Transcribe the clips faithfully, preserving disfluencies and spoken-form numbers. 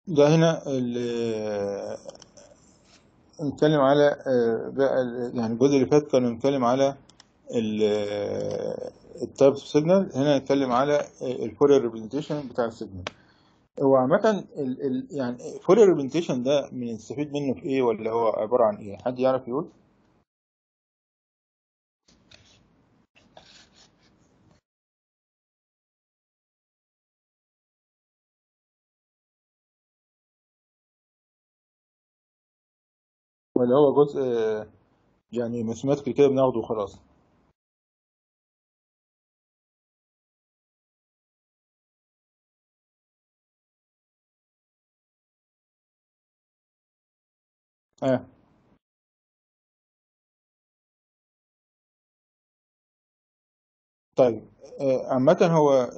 ده هنا ال- نتكلم على آه، بقى ال- يعني الجزء اللي فات كنا بنتكلم على التايب اوف سيجنال. هنا نتكلم على الفورير ريبريزنتيشن بتاع السيجنال. هو عامة ال ال يعني فورير ريبريزنتيشن ده بنستفيد منه في ايه، ولا هو عبارة عن ايه؟ حد يعرف يقول؟ ولا هو جزء آه، يعني ماثيماتيكال كده بناخده وخلاص؟ اه طيب. آه، عامة هو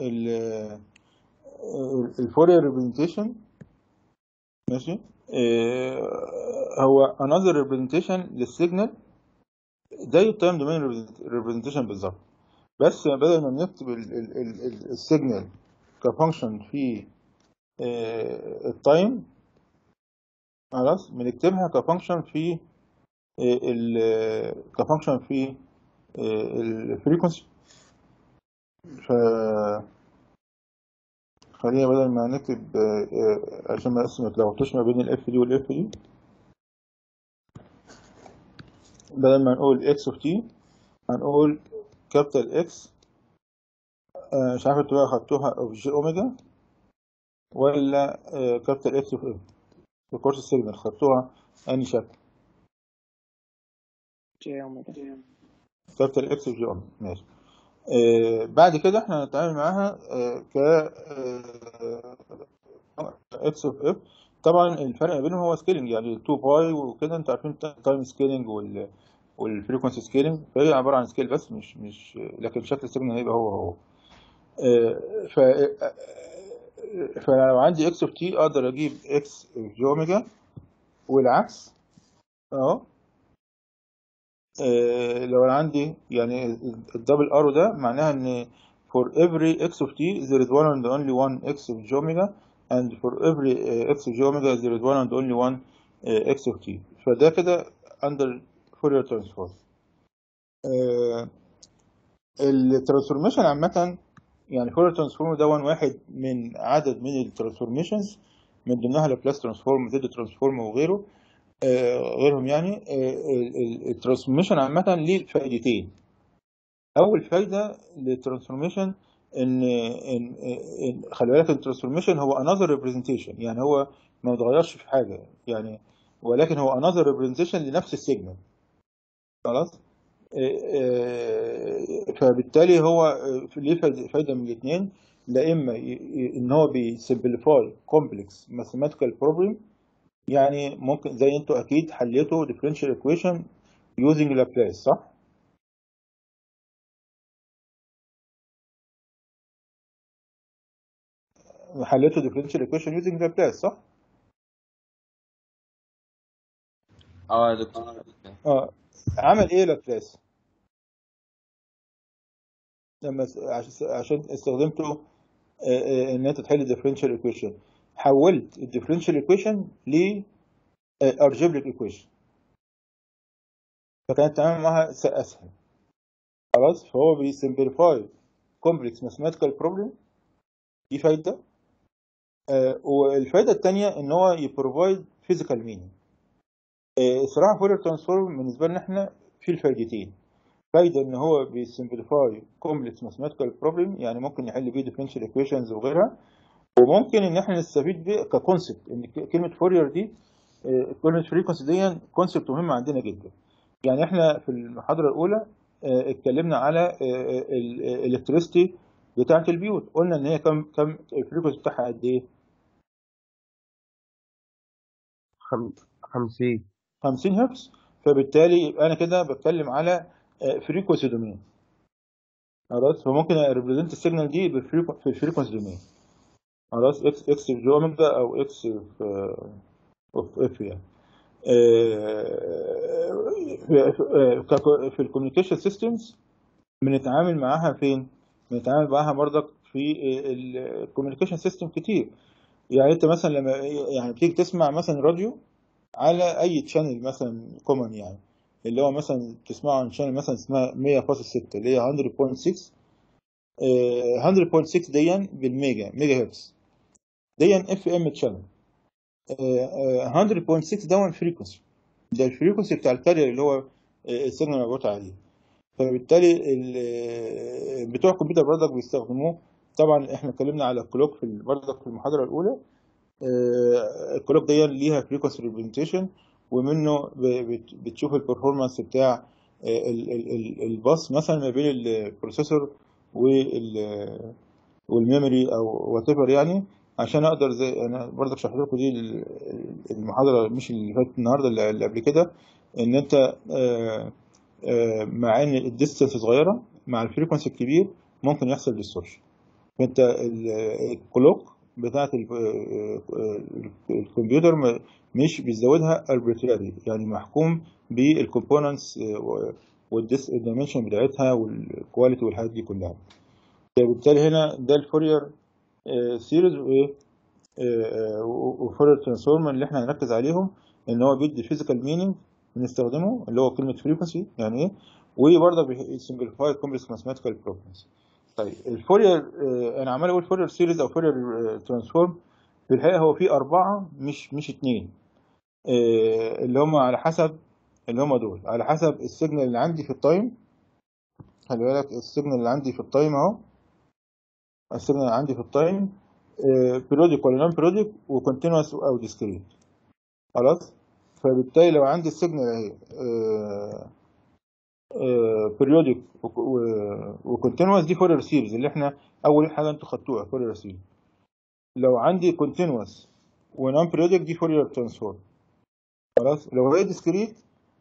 الفورير ريبريزنتيشن ماشي. آه، هو another representation للسيجنال زي التايم دومين ريبريزنتيشن بالظبط، بس بدل ما بنكتب السيجنال كفانكشن في التايم خلاص بنكتبها كفانكشن في ال كفانكشن في الفريكونسي. فخلينا بدل ما نكتب آه، آه، عشان ما ما تلخبطوش ما بين الاف دي والاف دي، بدل ما نقول اكس اوف تي هنقول كابيتال اكس. مش عارف انتوا بقى خدتوها اوف جي اوميجا ولا كابيتال اكس اوف ام في كورس السيجنال خدتوها انهي شكل؟ جي اوميجا. كابيتال اكس اوف جي اوميجا ماشي. آه بعد كده احنا هنتعامل معاها آه ك اكس اوف اف. طبعا الفرق ما بينهم هو سكيلنج، يعني اتنين باي وكده انتوا عارفين تايم سكيلنج وال والفريكونسي سكيلنج، فهي عباره عن سكيل بس مش مش لكن شكل السيجنال هيبقى هو هو. آه ف آه، فلو عندي اكس اوف تي اقدر اجيب اكس اوف جي اوميجا والعكس اهو. آه، لو انا عندي يعني الدبل ارو ده معناها ان for every x of t there is one and only one x of j omega, and for every uh, x of j omega there is one and only one uh, x of t. فده كده under Fourier transform. آه، الترانسفورميشن عامة يعني Fourier transform ده واحد من عدد من الترانسفورميشنز، من ضمنها لابلاس ترانسفورم وزد ترانسفورم وغيره آه، غيرهم يعني. الترانسفورميشن عامة ليه فائدتين. اول فايده للترانسفورميشن ان ان إن خلي بالك الترانسفورميشن هو another representation، يعني هو ما اتغيرش في حاجه يعني، ولكن هو another representation لنفس السيجنال خلاص. إيه، إيه، فبالتالي هو آه، ليه فايده فايدة من الاثنين. لا اما ي- ي- ان هو بيسمبليفاي كومبلكس ماثيماتيكال بروبلم، يعني ممكن زي انتوا اكيد حليتوا differential equation using Laplace صح؟ حليتوا differential equation using Laplace صح؟ اه يا دكتور. اه عمل ايه لابلاس لما س- عش- عشان استخدمته آه، آه، ان انت تحل الديفرنشال ايكويشن؟ حولت الديفرنشال ايكويشن ل الجبريك ايكويشن، فكان التعامل معها س- اسهل خلاص. فهو بيسمبليفاي كومبلكس ماثيماتيكال بروبلم، دي فايده. آه، والفايده الثانيه ان هو يبروفايد فيزيكال مينينج. الصراحه فورير ترانسفورم بالنسبه لنا احنا في الفايدتين. فايده ان هو بيسمبليفاي كومبلكس ماثيماتيكال بروبلم، يعني ممكن نحل بيه ديفرنشال ايكويشنز وغيرها، وممكن ان احنا نستفيد بيه ككونسبت ان ك- كلمه فورير دي آه، كلمه فريكونسي دي كونسبت مهم عندنا جدا. يعني احنا في المحاضره الاولى آه، اتكلمنا على الالكتريستي بتاعه البيوت، قلنا ان هي كم كم الفريكونسي بتاعها قد ايه؟ خم... خمسين. خمسين هرتز. فبالتالي يبقى انا كده بتكلم على فريكونسي دومين خلاص. فممكن اريبريزنت السيجنال دي بالفريكو- في الفريكونسي دومين خلاص، اكس اكس في جو اوميجا او اكس في اوف اف يعني. في الكوميونيكيشن سيستمز بنتعامل معاها فين؟ بنتعامل معاها برضك في الكوميونيكيشن سيستم كتير. يعني انت مثلا لما يعني بتيجي تسمع مثلا راديو على اي تشانل مثلا كومن، يعني اللي هو مثلا تسمعه عن شانل مثلا اسمها مية فاصلة ستة اللي هي مية فاصلة ستة. آه، مية فاصلة ستة دي بالميجا ميجا هرتز، دي اف ام تشانل. مية فاصلة ستة ده الفريكونسي، ده الفريكونسي بتاع الكارير اللي هو آه، السيجنال مبعوث عليه. فبالتالي ال- آه، بتوع الكمبيوتر برضك بيستخدموه. طبعا احنا اتكلمنا على الكلوك في ال- برضك في المحاضره الاولى. آه، الكلوك دي ليها فريكونسي ريبريزنتيشن، ومنه ب- بت- بتشوف البرفورمانس بتاع آه، ال- ال- ال- الباص مثلا ما بين البروسيسور وال- والميموري او وات ايفر يعني. عشان اقدر زي انا برضك شرحت لكم دي ال- المحاضره مش اللي فاتت النهارده، اللي اللي قبل كده، ان انت آه، آه، مع ان الديستنس صغيره مع الفريكونسي الكبير ممكن يحصل ديستورشن. فانت ال- الكلوك بتاعت ال- ال- الكمبيوتر م- مش بيزودها arbitrary، يعني محكوم بالكومبوننتس والدايمنشن بتاعتها والكواليتي والحاجات دي كلها. بالتالي هنا ده الفورير سيريز وايه وفورير ترانسفورم اللي احنا هنركز عليهم، ان هو بيدي فيزيكال مينينج بنستخدمه اللي هو كلمه فريكونسي يعني ايه، وبرضه بيسمبليفاي كومبلكس ماثيماتيكال بروبلمز. طيب الفورير، آه، انا عمال اقول فورير سيريز او فورير ترانسفورم، في الحقيقه هو في اربعه مش مش اثنين، اللي هم على حسب، اللي هم دول على حسب السيجنال اللي عندي في التايم. خلي بالك السيجنال اللي عندي في التايم اهو، السيجنال اللي عندي في التايم بيريودك ولا نون بيريودك وكونتينوس او ديسكريت. خلاص. فبالتالي لو عندي السيجنال اهي بيريودك وكونتينوس، دي فورير سيريز اللي احنا اول حاجه انتوا خدتوها فورير سيريز. لو عندي كونتينوس ونون بيريودك دي فورير ترانسفورم. خلاص. لو هي ديسكريت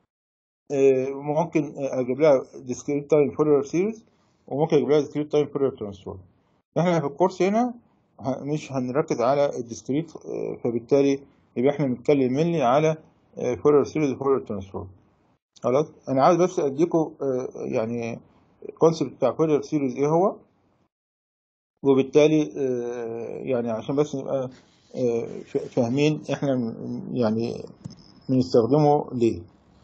ممكن اجيب لها ديسكريت تايم فورير سيريز، وممكن اجيب لها ديسكريت تايم فورير ترانسفورم. احنا في الكورس هنا مش هنركز على الديسكريت، فبالتالي يبقى احنا بنتكلم مني على فورير سيريز وفورير ترانسفورم. خلاص. انا عايز بس اديكم يعني الكونسيبت بتاع فورير سيريز ايه هو، وبالتالي يعني عشان بس نبقى فاهمين احنا يعني بنستخدمه ليه.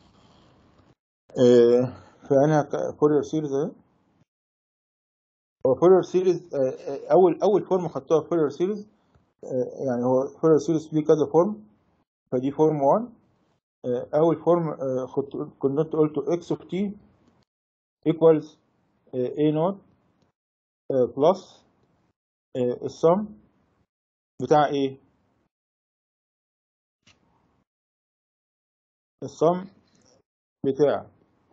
فانا فورير سيريز اهي، هو فورير سيريز اول اول فورم خدتوها فورير سيريز، يعني هو فورير سيريز فيه كذا فورم، فدي فورم واحد. اول فورم كنت قلت اكس اوف تي ايكوالز اي نوت بلس السم بتاع ايه، السم بتاع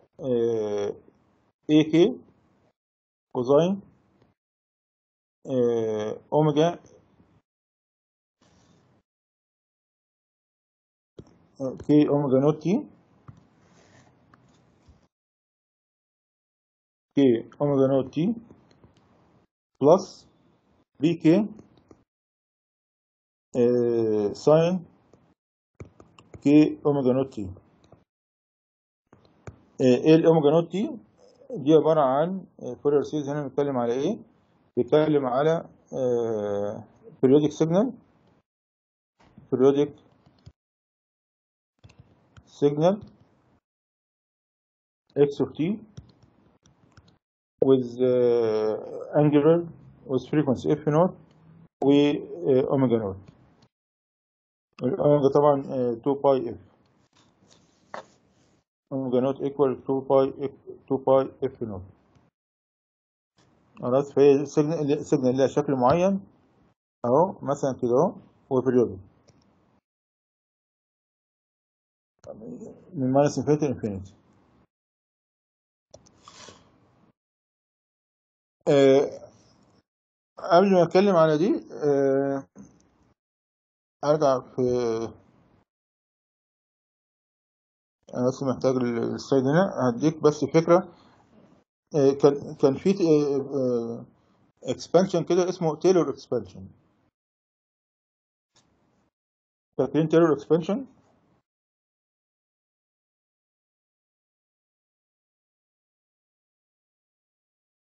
اي كي كوزاين اوميجا كي اوميجا نوت تي كي اوميجا نوت تي بلس بي كي ساين كي اوميجا نوت تي. ايه الاوميجا نوت تي دي؟ عباره عن فورير سيريز. هنا بنتكلم على ايه؟ بيتكلم على periodic signal periodic signal x of t with uh, angular with frequency f naught و uh, omega naught. الأوميجا طبعا uh, two pi f، omega naught equal two pi f two pi f naught. خلاص. فهي السيجنال السيجنال لها شكل معين اهو، مثلا كده اهو، هو periodic من minus infinity to infinity. uh, قبل ما اتكلم على دي uh, ارجع في، انا بس محتاج السلايد هنا هديك بس فكره. كان كان في اكسبانشن كده اسمه تايلور اكسبانشن. فاكرين تايلور اكسبانشن؟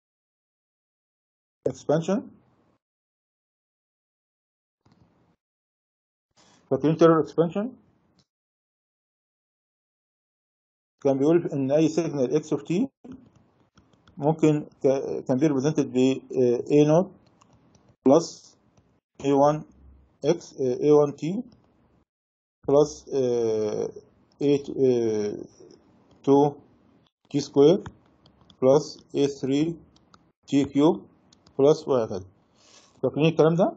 اكسبانشن فاكرين تيرور اكسبانشن؟ كان بيقول ان اي سيجنال اكس اوف تي ممكن كان بي ريبريزنتد ب A نوت بلس إيه وان x إيه وان t بلس إيه تو t سكوير بلس إيه ثري t كيوب بلس وهكذا. فاكرين الكلام ده؟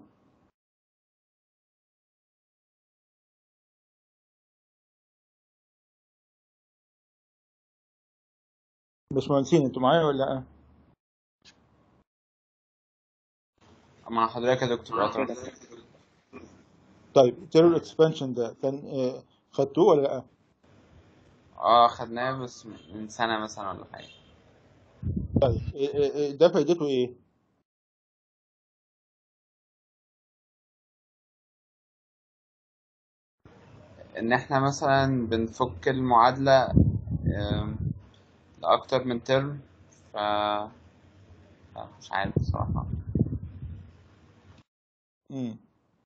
باشمهندسين انتوا معايا ولا لا؟ مع حضرتك يا دكتور. اه طبعا. طيب تيرور اكسبانشن ده كان آه، خدتوه ولا لا؟ اه خدناه بس من سنة مثلا ولا حاجة. طيب آه، آه، آه، ده فايدته ايه؟ ان احنا مثلا بنفك المعادلة آم، لأكتر من ترم. ف لا، مش عارف بصراحة. مم.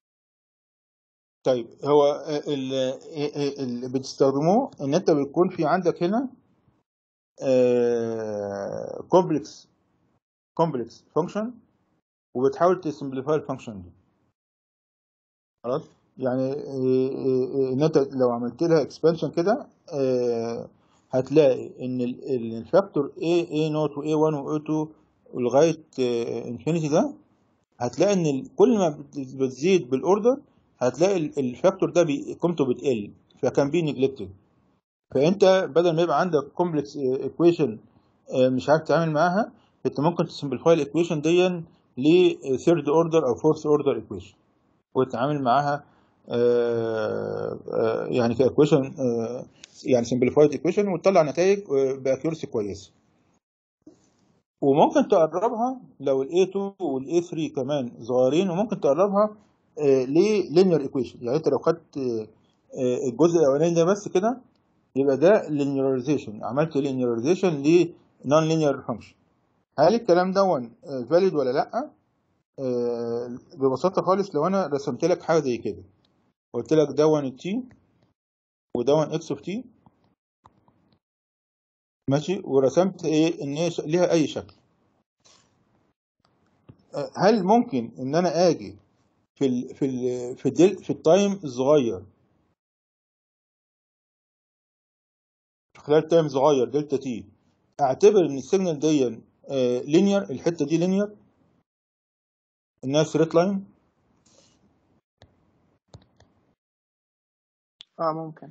طيب هو آه، ال- آه، آه، اللي بتستخدموه ان انت بيكون في عندك هنا كومبلكس كومبلكس فانكشن وبتحاول تسمبليفاي الفانكشن دي. خلاص يعني آه، آه، ان انت لو عملت لها اكسبانشن كده آه، هتلاقي ان ال- ال- الفاكتور A A نوت و إيه وان و إيه تو لغايه انفينيتي ده، هتلاقي ان ال- كل ما بت- بتزيد بالاوردر هتلاقي ال- الفاكتور ده بي- قيمته بتقل، فكان بي نيجلكتد. فانت بدل ما يبقى عندك كومبلكس ايكويشن مش عارف تتعامل معاها، انت ممكن تسمبليفاي الايكويشن دي لثيرد اوردر او فورث اوردر ايكويشن وتتعامل معاها آه، آه، يعني كايكويشن، يعني سمبليفايد ايكويشن وتطلع نتائج باكيورسي كويسه. وممكن تقربها لو ال إيه تو وال إيه ثري كمان صغيرين، وممكن تقربها للينير ايكويشن. يعني انت لو خدت آه، آه، الجزء الاولاني ده بس كده يبقى ده لينيرايزيشن، عملت لينيرايزيشن ل نون لينير فانكشن. هل الكلام ده فاليد ولا لا؟ آه، ببساطه خالص لو انا رسمت لك حاجه زي كده، قلت لك ده واحد تي وده واحد اكس اوف تي، ماشي، ورسمت ايه ان هي ش- ليها اي شكل، آه، هل ممكن ان انا اجي في ال في ال في الدل في التايم الصغير، في خلال تايم صغير دلتا تي، اعتبر ان السيجنال دي لينير، الحته دي لينير، انها ستريت لاين؟ اه ممكن.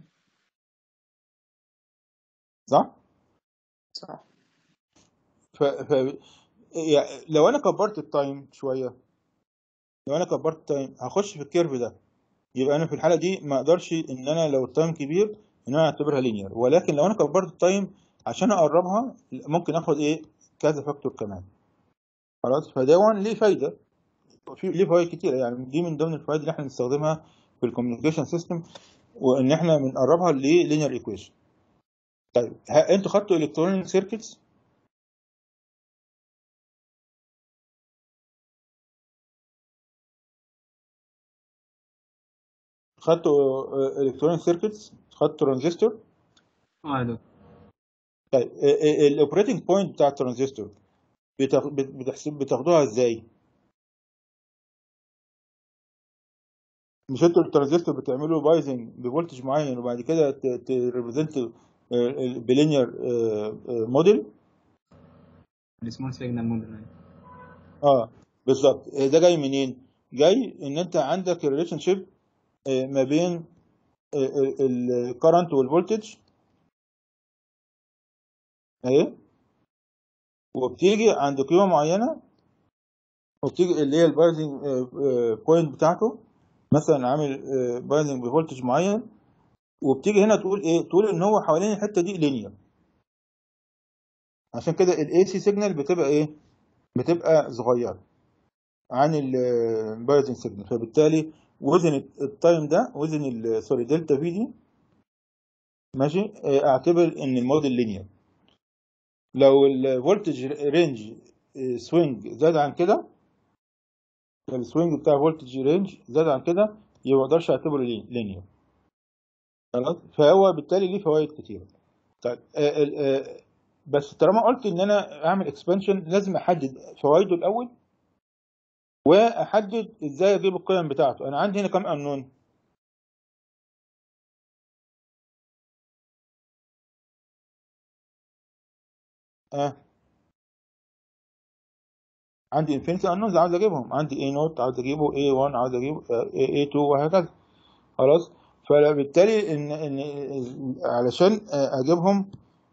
صح؟ صح. ف, ف يعني لو انا كبرت التايم شويه، لو انا كبرت التايم هخش في الكيرف ده، يبقى انا في الحاله دي ما اقدرش ان انا لو التايم كبير ان انا اعتبرها لينير. ولكن لو انا كبرت التايم عشان اقربها ممكن اخد ايه كذا فاكتور كمان. خلاص، فده وان ليه فايده، في ليه فوائد كتيره. يعني دي من ضمن الفوائد اللي احنا بنستخدمها في الكوميونيكيشن سيستم، وان احنا بنقربها للينير ايكويشن. طيب ها- انتوا خدتوا الكترونيك سيركتس؟ خدتوا الكترونيك سيركتس؟ خدتوا ترانزستور؟ اه يا دكتور. طيب الاوبريتنج بوينت بتاع الترانزستور بتاخ- بت- بتحسب بتاخدوها ازاي؟ مش انتوا الترانزستور بتعملوا بايزنج بفولتج معين وبعد كده تريبريزنت بلينير موديل؟ السمول سيجنال موديل. اه بالظبط. آه، ده جاي منين؟ جاي ان انت عندك الريليشن شيب ما بين الكرنت والفولتج اهي، وبتيجي عند قيمه معينه، وبتيجي اللي هي البايزنج بوينت بتاعته، مثلا عامل بايزنج بفولتج معين، وبتيجي هنا تقول ايه؟ تقول ان هو حوالين الحته دي لينير. عشان كده الاي سي سيجنال بتبقى ايه؟ بتبقى صغيره عن البايزنج سيجنال. فبالتالي وزن التايم ده، وزن سوري دلتا في دي، ماشي، آه، اعتبر ان الموديل لينير. لو الفولتج رينج سوينج زاد عن كده، السوينج بتاع فولتج رينج زاد عن كده، يبقى ما اقدرش اعتبره لينير. خلاص، فهو بالتالي ليه فوائد كتيره. طيب آه آه بس طالما قلت ان انا اعمل اكسبانشن لازم احدد فوائده الاول، واحدد ازاي اجيب القيم بتاعته. انا عندي هنا كام انون؟ اه عندي انفينيتي انونز عاوز اجيبهم، عندي اي نوت عاوز اجيبه، اي واحد عاوز اجيبه، اي اتنين وهكذا. خلاص، فبالتالي ان ان علشان اجيبهم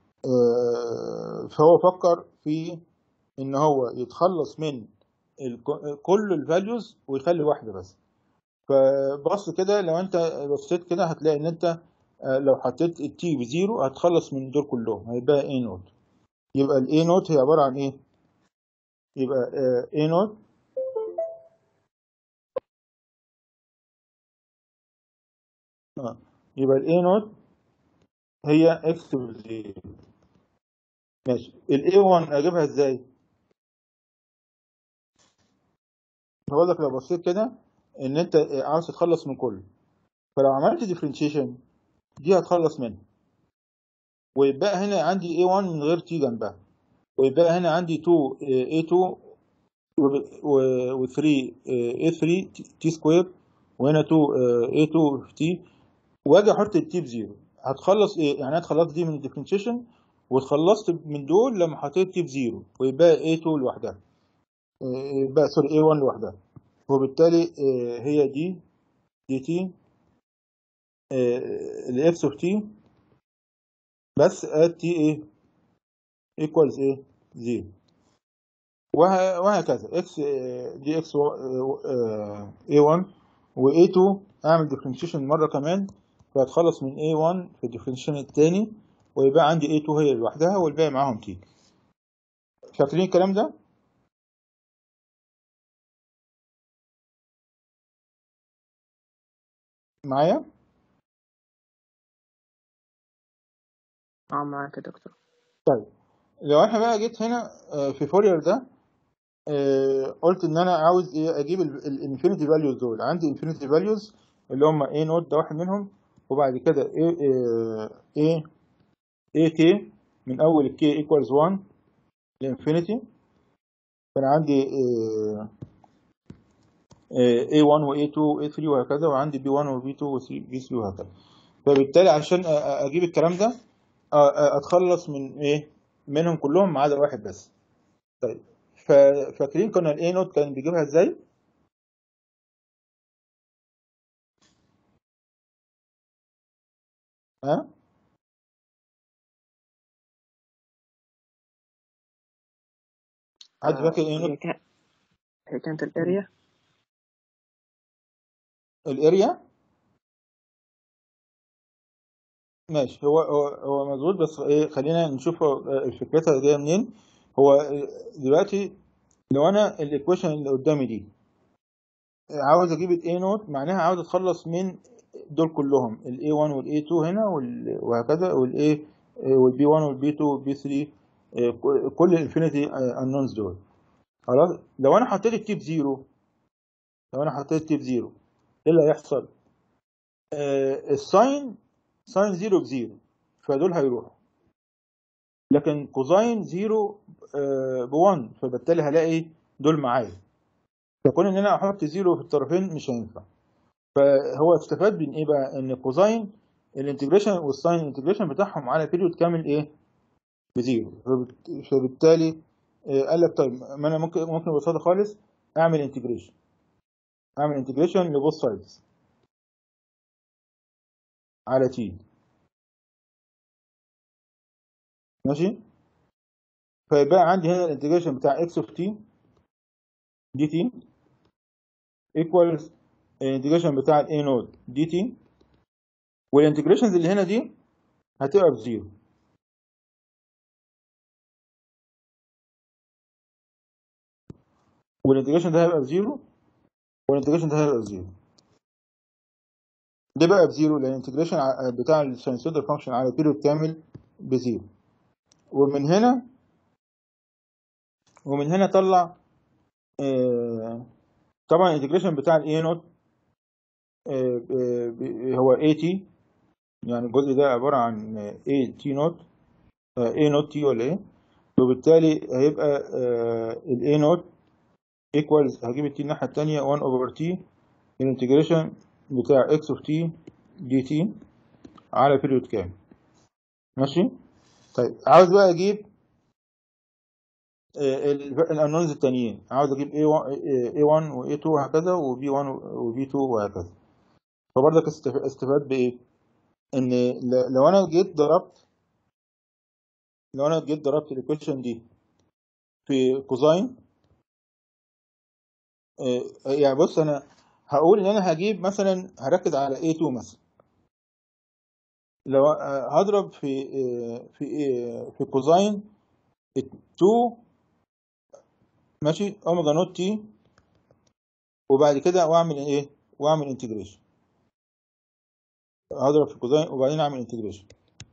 فهو فكر في ان هو يتخلص من كل الفاليوز ويخلي واحده بس. فبص كده، لو انت بصيت كده هتلاقي ان انت لو حطيت التي بزيرو هتخلص من دول كلهم، هيبقى اي نوت. يبقى الاي نوت هي عباره عن ايه؟ يبقى اي نوت اه يبقى الاي نوت هي اكس بزيرو. ماشي، الاي واحد اجيبها ازاي؟ هقول لك، لو بصيت كده ان انت عاوز تتخلص من كله، فلو عملت ديفرنشيشن دي هتخلص منها، ويبقى هنا عندي اي واحد من غير تي جنبها، ويبقى هنا عندي اتنين اي اتنين و ثلاثة اي ثلاثة تي سكوير، وهنا اتنين اي اتنين في تي، واجي احط التي بزيرو. هتخلص ايه؟ يعني انا اتخلصت دي من الديفرنشيشن، واتخلصت من دول لما حطيت تي بزيرو، ويبقى اي اتنين لوحدها، يبقى سوري اي واحد لوحدها. وبالتالي هي دي دي تي الاكس اوف تي بس ات تي ايه ايكوالز ايه زيرو، وهكذا اكس دي اكس اي واحد و اي اتنين اعمل ديفرنشيشن مره كمان، فاتخلص من اي واحد في الديفرنشيشن الثاني، ويبقى عندي اي اتنين هي لوحدها والباقي معاهم تي. فاكرين الكلام ده؟ معايا؟ اه معاك يا دكتور. طيب لو احنا بقى جيت هنا في فورير ده، قلت ان انا عاوز ايه؟ اجيب الانفينيتي فاليوز دول. عندي انفينيتي فاليوز اللي هم اي نوت ده واحد منهم، وبعد كده ايه ايه اي كي من اول الكي ايكوالز واحد لانفينيتي. فانا عندي اي واحد و اي اتنين و اي ثلاثة وهكذا، وعندي بي واحد و بي اتنين و بي ثلاثة وهكذا. فبالتالي عشان اجيب الكلام ده اتخلص من ايه؟ منهم كلهم ما عدا واحد بس. طيب فاكرين كنا الاي نوت كان بيجيبها ازاي؟ ها؟ حد فاكر ايه هي نوت؟ كانت هي كانت الاريا. الاريا ماشي، هو هو هو مظبوط، بس ايه خلينا نشوف فكرتها جايه منين. هو دلوقتي لو انا الايكويشن اللي قدامي دي عاوز اجيب الاي نوت، معناها عاوز اتخلص من دول كلهم، الاي واحد والاي اتنين هنا وهكذا، والاي والبي واحد والبي اتنين والبي ثلاثة، كل الانفينيتي انونز دول. خلاص، لو انا حطيت التيب زيرو لو انا حطيت التيب زيرو ايه اللي هيحصل؟ آه الساين ساين زيرو بزيرو، فدول هيروحوا، لكن كوزاين زيرو آه ب واحد، فبالتالي هلاقي دول معايا. فكون ان انا احط زيرو في الطرفين مش هينفع. فهو استفاد من ايه بقى؟ ان كوزاين الانتجريشن والساين الانتجريشن بتاعهم على بيريود كامل ايه؟ بزيرو. فبالتالي آه قال لك طيب، ما انا ممكن ممكن ببساطه خالص اعمل انتجريشن اعمل انتجريشن لبوث سايدز على تي. ماشي، فيبقى عندي هنا الانتجريشن بتاع اكس اوف تي دي تي ايكوالز الانتجريشن بتاع الاي نود دي تي، والانتجريشنز اللي هنا دي هتبقى بزيرو. والانتجريشن ده هيبقى بزيرو، والانتجريشن ده هيبقى بزيرو. ده بقى بزيرو لان الانتجريشن بتاع الساينسويدال فانكشن على بيريود كامل بزيرو. ومن هنا ومن هنا طلع آه طبعا الانتجريشن بتاع الاي نوت آه، آه، هو اي تي، يعني الجزء ده عبارة عن اي تي نوت، اي نوت تي ولا ايه، وبالتالي هيبقى الاي نوت ايكوالز، هجيب التي الناحية التانية واحد اوفر تي الانتجريشن بتاع اكس اوف تي دي تي على بيريود كام. ماشي. طيب عاوز بقى اجيب الانونز التانيين، عاوز اجيب اي واحد و اي اتنين وهكذا وبي واحد وبي اتنين وهكذا. فبرضك استفاد بايه؟ ان لو انا جيت ضربت لو انا جيت ضربت الايكويشن دي في كوزاين، يعني بص انا هقول ان انا هجيب مثلا، هركز على اي اتنين مثلا، لو هضرب في في في كوزاين اتنين ماشي اوميجا نوت تي، وبعد كده واعمل ايه واعمل انتجريشن، هضرب في كوزاين وبعدين اعمل انتجريشن.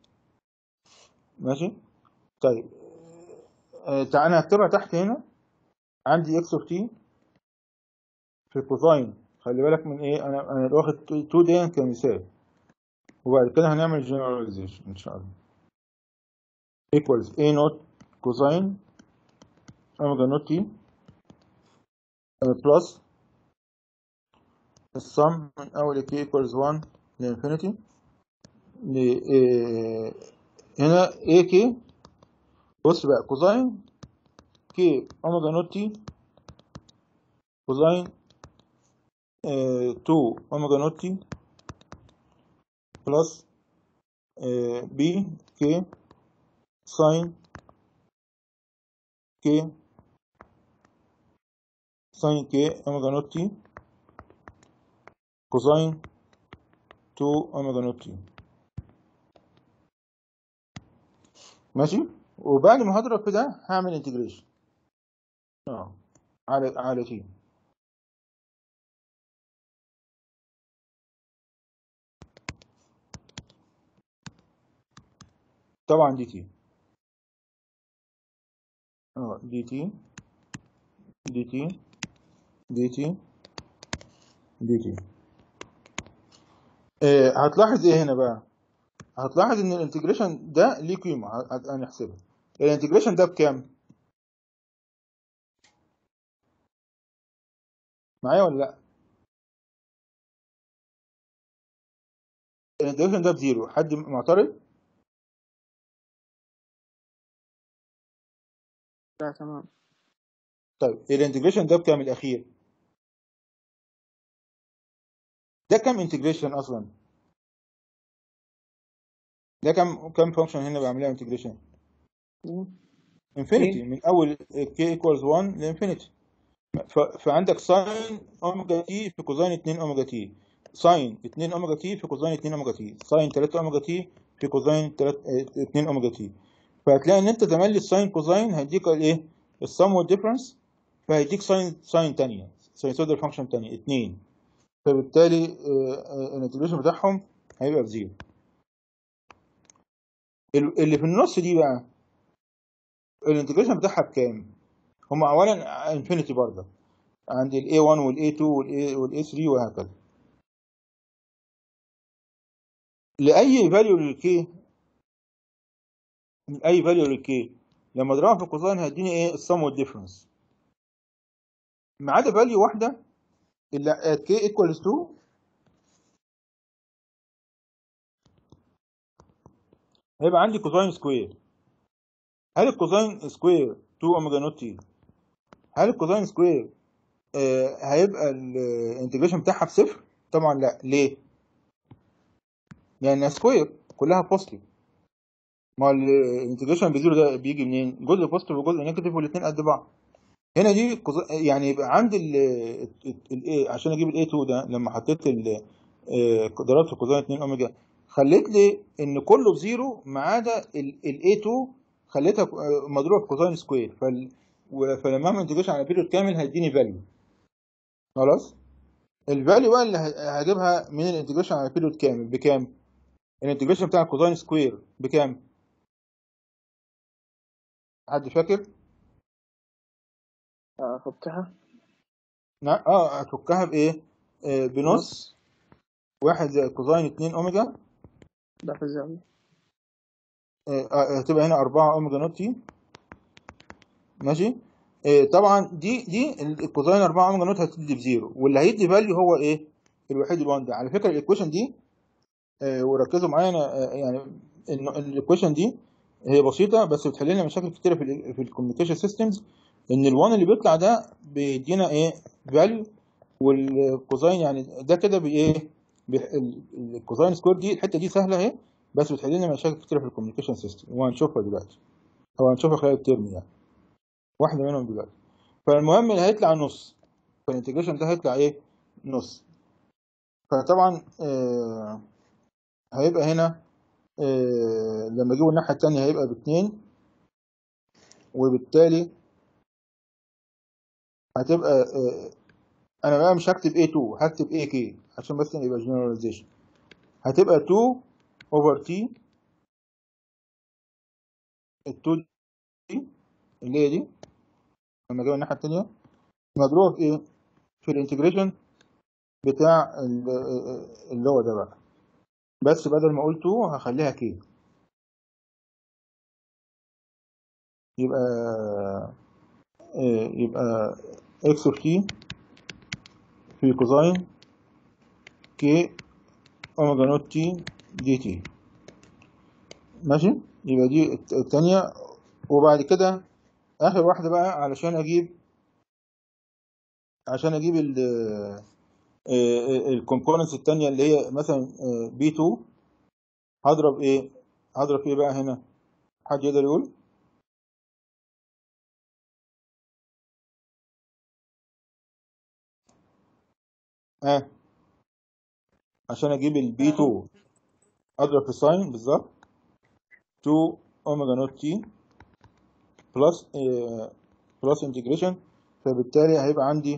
ماشي. طيب تعالى هكتبها تحت هنا، عندي اكس اوف تي في كوزاين، خلي بالك من ايه، انا انا واخد اتنين دي كمثال، وبعد كده هنعمل جنراليزيشن ان شاء الله. equals a نوت كوزاين اوميجا نوت تي بلس السم من اول k equals واحد لانفينيتي ل هنا a k. بص بقى كوزاين k اوميجا نوت تي كوزاين اتنين اوميجا نوت تي بلس b k ساين k ساين k اوميجا نوت تي كوزاين اتنين اوميجا نوت تي. ماشي. وبعد ما هضرب في ده هعمل انتجريشن اه على على تي. طبعا دي تي اه دي تي دي تي دي تي دي تي. آه هتلاحظ ايه هنا بقى؟ هتلاحظ ان الانتجريشن ده ليه قيمه، هنحسبها. الانتجريشن ده بكام؟ معايا ولا لا؟ الانتجريشن ده بزيرو، حد معترض؟ لا تمام. طيب الانتجريشن ده بكام الاخير؟ ده كام انتجريشن اصلا؟ ده كام كام فانكشن هنا بعملها انتجريشن؟ انفينيتي، من اول k equals واحد لانفينيتي. فعندك ساين اوميجا تي في كوزين اتنين اوميجا تي، ساين اتنين اوميجا تي في كوزين اتنين اوميجا تي، ساين تلاتة اوميجا تي في كوزين اتنين اوميجا تي. فهتلاقي ان انت تملي الساين كوزين هيديك الايه؟ السم والديفرنس، فهيديك ساين ساين ثانيه، ساينسويدال فانكشن ثانيه اتنين، فبالتالي الانتجريشن بتاعهم هيبقى بزيرو. اللي في النص دي بقى الانتجريشن بتاعها بكام؟ هم اولا انفينيتي برضه، عندي ال إيه واحد وال إيه اتنين وال إيه تلاتة وهكذا. لأي فاليو للكي، أي فاليو للكي لما أضربها في الكوزاين هيديني إيه؟ السم والديفرنس، ما عدا فاليو واحدة اللي كي ايكوالز اتنين، هيبقى عندي كوزاين سكوير. هل الكوزاين سكوير اتنين اوميجا نوت تي، هل الكوزاين سكوير آه هيبقى الانتجريشن بتاعها بصفر؟ طبعا لا. ليه؟ لأن سكوير كلها بوزيتيف. ما الانتجريشن بزيرو ده بيجي منين؟ جزء بوزيتيف وجزء نيجاتيف والاثنين قد بعض. هنا دي يعني يبقى عند ال ال عشان اجيب الاي اتنين ده لما حطيت ال ضربت في كوزين اتنين اوميجا خليت لي ان كله بزيرو ما عدا الاي اتنين، خليتها مضروبه في كوزين سكوير، فلما اعمل انتجريشن على بيريود كامل هيديني فاليو. خلاص. الفاليو بقى اللي هجيبها من الانتجريشن على بيريود كامل بكام؟ الانتجريشن بتاع كوزين سكوير بكام؟ حد فاكر؟ أفكها. اه هتفكها بايه؟ آه بنص نص واحد زائد كوزين اتنين اوميجا ده في الزاوية. آه، آه، هتبقى هنا أربعة اوميجا نوت تي. ماشي. آه، طبعا دي دي الكوزين أربعة اوميجا نوت هتدي بزيرو، واللي هيدي فاليو هو ايه؟ الوحيد الوان ده. على فكره الايكويشن دي آه، وركزوا معايا انا آه، يعني الايكويشن دي هي بسيطه بس بتحل لنا مشاكل كتيره في ال في الكوميونيكيشن سيستمز. ان الوان اللي بيطلع ده بيدينا ايه؟ فاليو، والكوزين يعني ده كده بايه؟ الكوزين سكوير دي الحته دي سهله اهي، بس بتحل لنا مشاكل كتيره في الكوميونيكيشن سيستم، وهنشوفها دلوقتي او هنشوفها خلال الترم يعني، واحده منهم دلوقتي. فالمهم اللي هيطلع نص، فالانتجريشن ده هيطلع ايه؟ نص. فطبعا آه هيبقى هنا آه لما اجيبه الناحيه الثانيه هيبقى باتنين، وبالتالي هتبقى آه انا بقى مش هكتب إيه تو، هكتب إيه كي عشان بس يبقى جنراليزيشن. هتبقى تو اوفر تي، ال تو دي اللي هي دي لما اجيبها الناحيه الثانيه مضروبه في ايه؟ في الانتجريشن بتاع اللي هو ده بقى، بس بدل ما اقول تو هخليها كي. يبقى آه يبقى اكس اوف تي في كوزين كي اوميجا نوت تي دي تي. ماشي. يبقى دي الثانيه. وبعد كده اخر واحده بقى علشان اجيب عشان اجيب ال الكومبوننتس الثانيه اللي هي مثلا بي تو، هضرب ايه؟ هضرب ايه بقى هنا؟ حد يقدر يقول؟ ها آه. عشان اجيب البي تو اضرب في الساين بالظبط تو اوميجا نوت تي بلس بلس انتجريشن. فبالتالي هيبقى عندي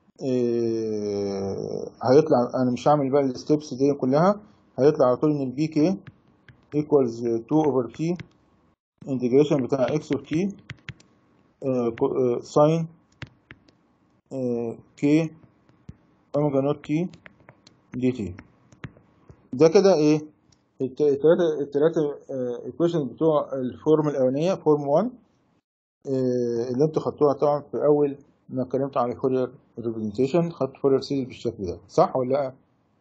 آه هيطلع، انا مش هعمل بقى الستبس دي كلها، هيطلع على طول ان البي كي ايكوالز تو اوفر تي انتجريشن بتاع اكس اوف تي ساين كي اوميجا نوت تي دي تي. ده كده ايه؟ التلاتة التلاتة ايكويشن بتوع الفورم الاولانيه فورم واحد اللي انتوا خدتوها طبعا في اول ما اتكلمت عن الفورير ريبريزنتيشن، خدت فورير سيريز بالشكل ده، صح ولا لا؟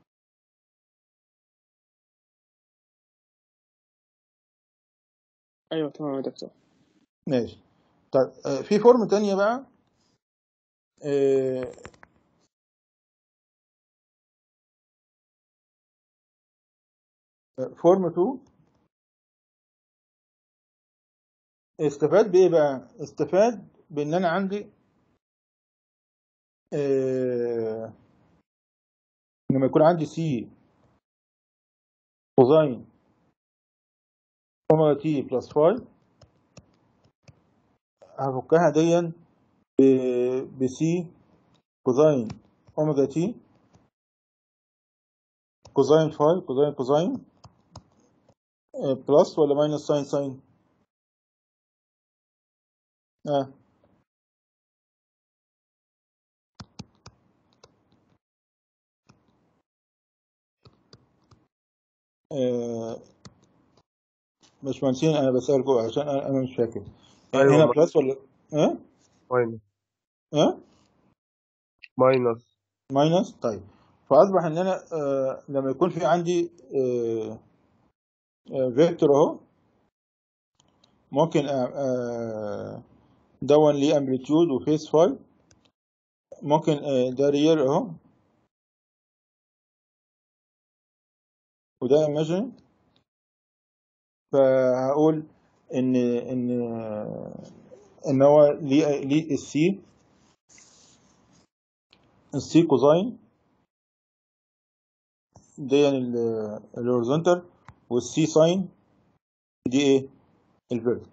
أيوة تمام يا دكتور. ماشي. طيب آه في فورم تانية بقى آه فورم اتنين استفاد بايه بقى؟ استفاد بان انا عندي آه لما يكون عندي سي كوزين اوميجا تي بلس خمسة، هفكها ديا بسي كوزين اوميجا تي كوزين خمسة كوزين كوزين بلس ولا ماينس ساين ساين؟ اه آه، مش مهندسين، انا بسأل جوه عشان انا أنا مش فاكر ايوه هنا ما- بلس ولا اه ماينس اه ماينس ماينس. طيب فاصبح ان انا آه لما يكون في عندي آه آه فيكتور اهو، ممكن آه آه دون ليه امبليتيود وفيس فاي، ممكن آه ده ريال اهو وده ايماجين. فهقول ان ان ان هو ليه ليه السي السي كوزين دي الهوريزونتال، والسي ساين دي ايه؟ الفيرتيكال.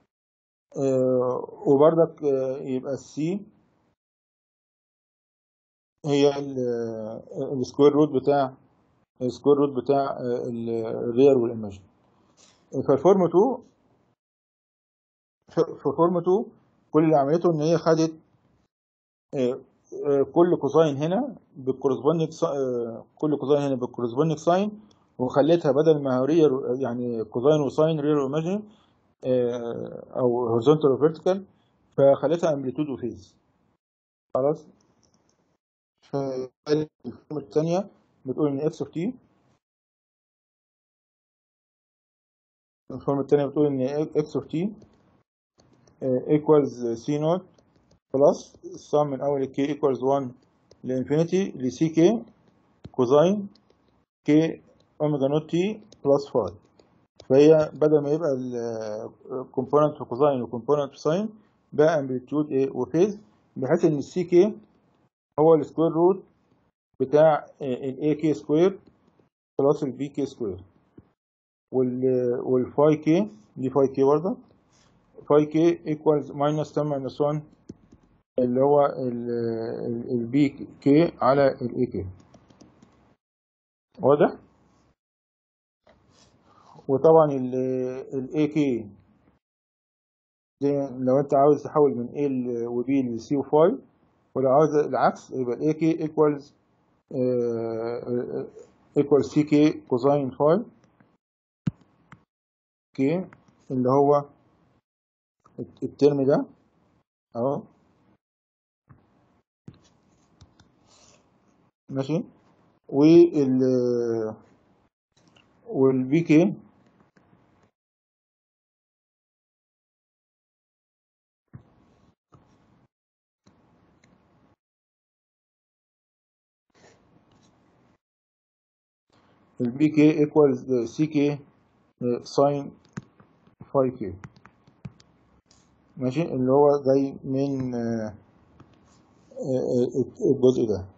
آه وبرضك آه يبقى السي هي السكوير روت بتاع السكوير روت بتاع الريال والايماجين. فالفورم اتنين في فورم اتنين كل اللي عملته ان هي خدت آه، كل كوزاين هنا بالكورسبوندينج، كل كوزاين هنا بالكورسبوندينج ساين، وخليتها بدل ما هي يعني كوزاين وساين ريال وايماجينري او هوريزونتال وفيرتيكال، فخليتها امبليتود وفيز. خلاص. فالفورمة الثانية بتقول ان اكس اوف تي، الفورمة الثانية بتقول ان اكس اوف تي ايكوالز سي نوت بلس السم من اول كي ايكوالز واحد لانفينيتي لسي كي كوزاين كي اوميجا نوت تي بلس فاي. فهي بدل ما يبقى الكومبوننت في كوزاين وكومبوننت في ساين، بقى امبليتيود ايه وفيز، بحيث ان السي كي هو السكوير روت بتاع الاي كي سكوير بلس البي كي سكوير، والفاي كي دي فاي كي برضه، فاي كي ايكوالز ماينس تن ماينس واحد اللي هو البي كي على الاي كي. واضح؟ وطبعا الاي كي دي لو انت عاوز تحول من A و B ل C و فاي، ولو عاوز العكس يبقى الاي كي ايكوالز ايكوال سي كي كوزاين فاي كي اللي هو الترم ده اهو. ماشي. وال والبي كي البي كي ايكوالز سي كي ساين فاي كي. ماشي. اللي هو جاي من الجزء ده،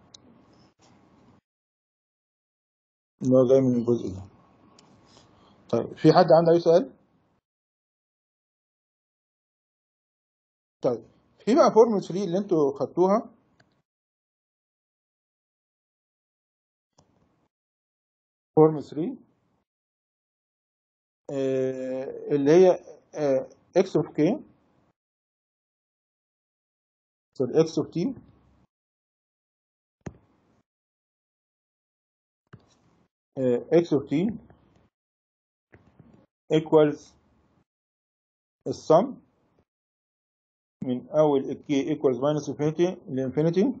اللي هو جاي من الجزء ده. طيب في حد عنده اي سؤال؟ طيب في بقى فورمولا ثلاثة اللي انتوا خدتوها، فورمولا ثلاثة آه اللي هي اكس اوف كي سوري اكس اوف تي اكس اوف تي ايكوالز السم من اول الكي ايكوالز ماينس انفينيتي لانفينيتي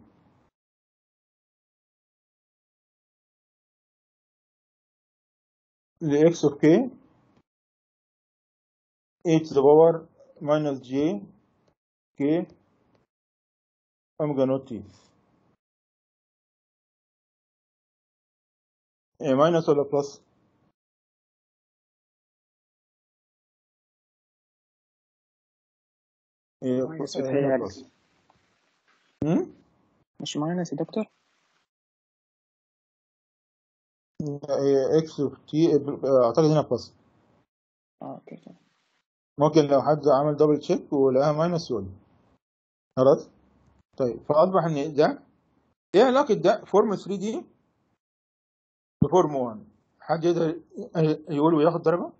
لاكس اوف كي اي to the power minus j k اوميجا نوت تي. ايه ماينس ولا بلس؟ ايه ماينس هنا بتهيألي. بلس. هم؟ مش ماينس يا دكتور؟ اكس اوف تي اعتقد هنا بلس. اه اوكي تمام. ممكن لو حد عمل دبل تشيك ولقاها ماينس يقول. خلاص. طيب فاصبح ان ده ايه علاقه ده فورم ثلاثة دي بفورم واحد؟ حد يقدر يقول وياخد درجه؟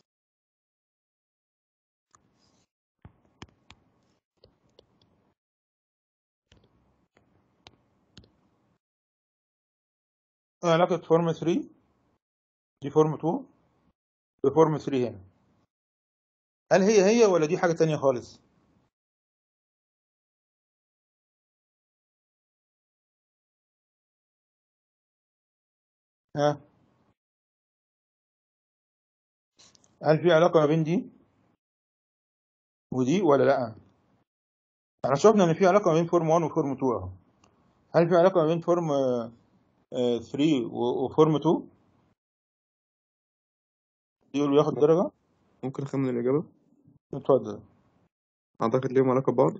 ايه علاقه فورم ثلاثة دي فورم اتنين بفورم ثلاثة هنا؟ هل هي هي ولا دي حاجه تانية خالص؟ ها، هل في علاقه ما بين دي ودي ولا لا؟ احنا شفنا ان في علاقه ما بين فورم واحد وفورم اتنين اهو. هل في علاقه ما بين فورم ثلاثة وفورم اتنين؟ يقول وياخد درجه؟ ممكن أخمن الإجابة؟ اتفضل. أعتقد ليهم علاقة ببعض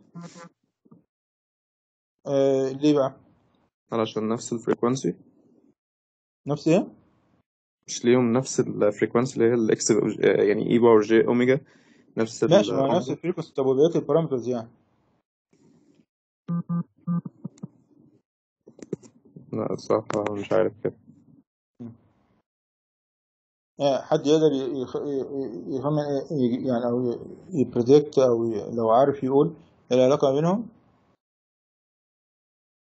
آه ليه بقى؟ علشان نفس الفريكوانسي. نفس ايه؟ مش ليهم نفس الفريكوانسي اللي هي الإكس يعني إي باور جي أوميجا نفس ماشي، ما هو نفس الأوميجا. الفريكونسي. طب وبقيه البارامترز يعني؟ لا الصراحة مش عارف كده. يعني حد يقدر ي- يخ- ي- يفهم ي- يعني او يبريدكت او ي- لو عارف يقول ايه العلاقه ما بينهم؟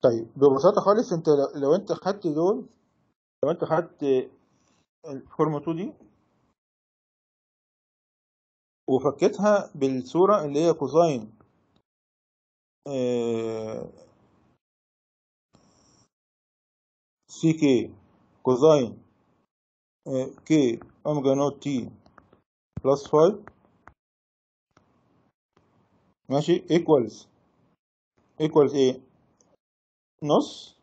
طيب ببساطة خالص انت لو لو انت خدت دول، لو انت خدت الفورم اتنين دي وفكيتها بالصورة اللي هي كوزاين آه سي كي كوزاين آه كي اوميجا نوت تي بلس خمسة ماشي ايكوالز ايكوالز ايه؟ نص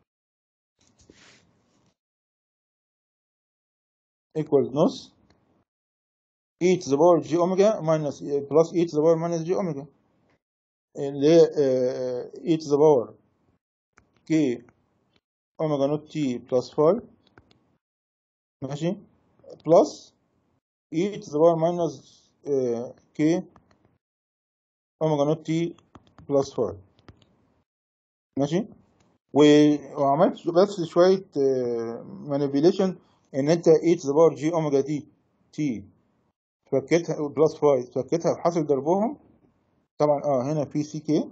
ايكوالز نص e to the power j omega minus plus e to the power minus j omega اللي هي آه e to the power k omega نوت t plus خمسة ماشي plus e to the power minus آه k اوميجا نوت تي بلس خمسة ماشي. وعملت بس شويه مانيبيوليشن ان انت اي تو ذا باور جي اوميجا دي تي فكيتها بلس خمسة فكيتها وحاصل ضربهم طبعا اه هنا في سي كي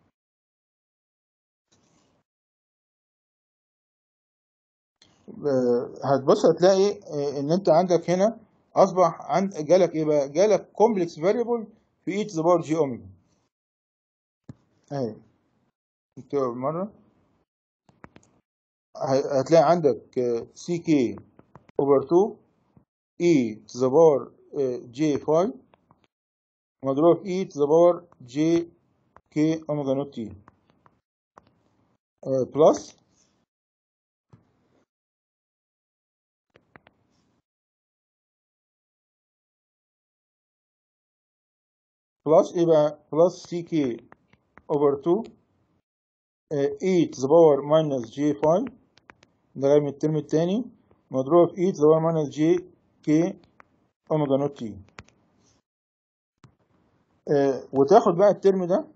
هتبص هتلاقي آه ان انت عندك هنا اصبح عند جالك ايه بقى؟ جالك كومبلكس فاريبل في اي تو ذا باور جي اوميجا اهي مره هتلاقي عندك سي كي اوفر اتنين e to the power j خمسة مضروب في e to the power j k اوميجا نوت t بلس بلس ايه بقى؟ بلس سي كي اوفر اتنين e to the power minus j خمسة ده جاي من الترم التاني مضروب في e to the power minus j k اوميجا نوت t وتاخد بقى الترم ده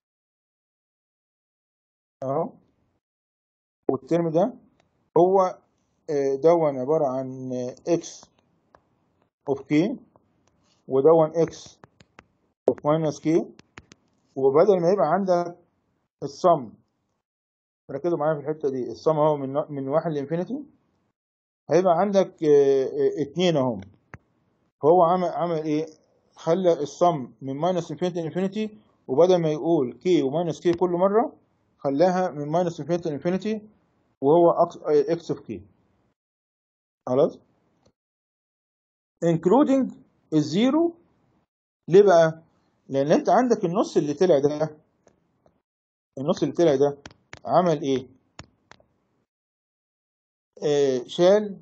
اهو والترم ده هو دون عبارة عن x of k ودون x of minus k وبدل ما يبقى عندك الصم ركزوا معايا في الحته دي الصم اهو من من واحد لانفينيتي هيبقى عندك اه اه اتنين اهو فهو عمل عمل ايه؟ خلى الصم من ماينس انفينيتي لانفينيتي وبدل ما يقول كي وماينس كي كل مره خلاها من ماينس انفينيتي لانفينيتي وهو اكس اوف كي خلاص انكلودنج الزيرو. ليه بقى؟ لان انت عندك النص اللي طلع ده النص اللي طلع ده عمل ايه؟ آه شال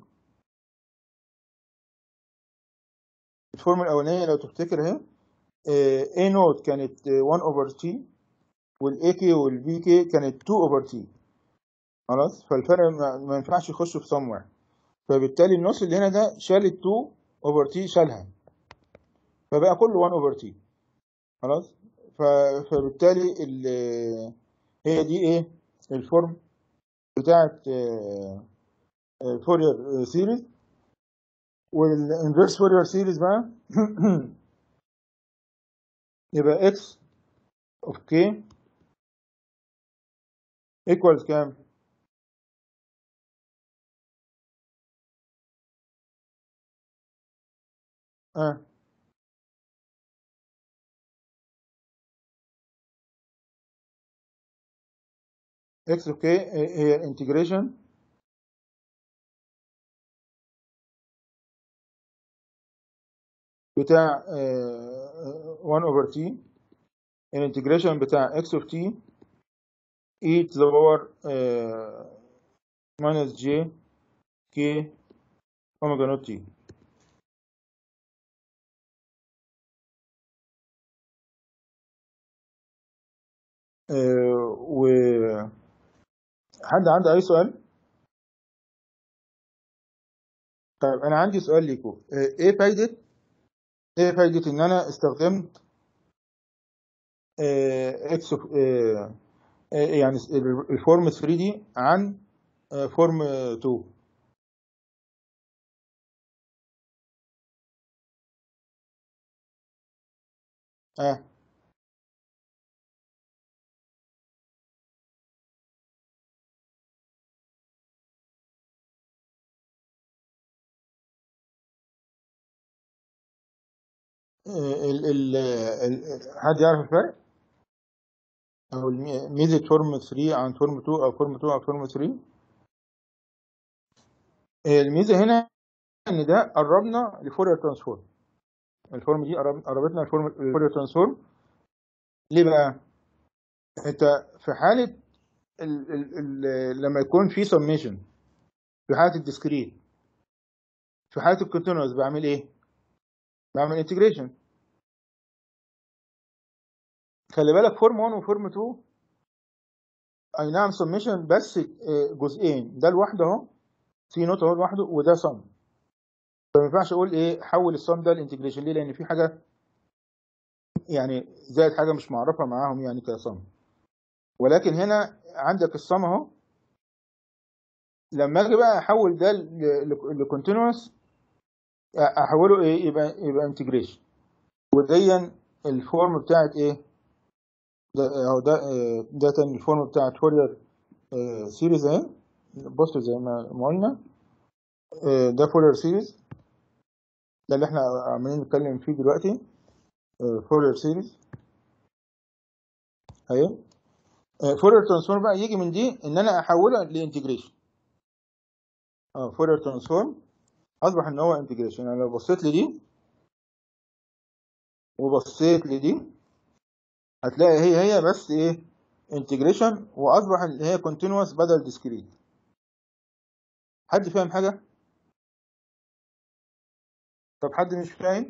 الفورمولا الاولانيه لو تفتكر اهي A نوت كانت واحد اوفر تي والاي كي والبي كي كانت اتنين اوفر تي خلاص فالفرق ما ينفعش يخش في سم واحد فبالتالي النص اللي هنا ده شال ال اتنين اوفر تي شالها فبقى كله واحد اوفر تي خلاص فبالتالي هي دي ايه الفورم بتاعت فورير سيريز. والانفيرس فورير سيريز بقى يبقى x of k equals كام؟ اه x of k هي الانتجريشن بتاع واحد over t الانتجريشن بتاع x of t e to the power minus j k omega naught t. و حد عنده اي سؤال؟ طيب انا عندي سؤال ليكم ايه فايده ايه فايده ان انا استخدمت اكس يعني الفورم ثري دي عن فورم تو؟ اه ال ال ال حد يعرف الفرق او المي- ميزه فورم ثلاثة عن فورم اتنين او فورم اتنين عن فورم ثلاثة؟ الميزه هنا ان ده قربنا لفورير ترانسفورم. الفورم دي قرب- قربتنا لفورير ترانسفورم. ليه بقى؟ انت في حاله ال ال ال لما يكون في سميشن في حاله الديسكريت، في حاله الكونتينوس بعمل ايه؟ بعمل انتجريشن. خلي بالك فورم واحد وفورم اتنين اي نعم سميشن بس آه، جزئين، ده لوحده اهو، سي نوت اهو لوحده وده صم. فما ينفعش اقول ايه حول الصم ده الانتجريشن. ليه؟ لان في حاجه يعني زائد حاجه مش معرفه معاهم يعني كصم. ولكن هنا عندك الصم اهو، لما اجي بقى احول ده لكونتينوس احوله ايه؟ يبقى يبقى انتجريشن. وديا الفورم بتاعت ايه؟ ده اهو، ده آه، ده تاني الفورم بتاعت فورير سيريز اهي. بص زي ما ما قلنا آه، ده فورير سيريز، ده اللي احنا عمالين نتكلم فيه دلوقتي. فورير سيريز اهي. فورير ترانسفورم بقى يجي من دي ان انا احولها لانتجريشن. اه فورير ترانسفورم اصبح ان هو انتجريشن. انا لو بصيت لدي وبصيت لدي هتلاقي هي هي بس ايه؟ انتجريشن، واصبح اللي هي كونتينوس بدل ديسكريت. حد فاهم حاجه؟ طب حد مش فاهم؟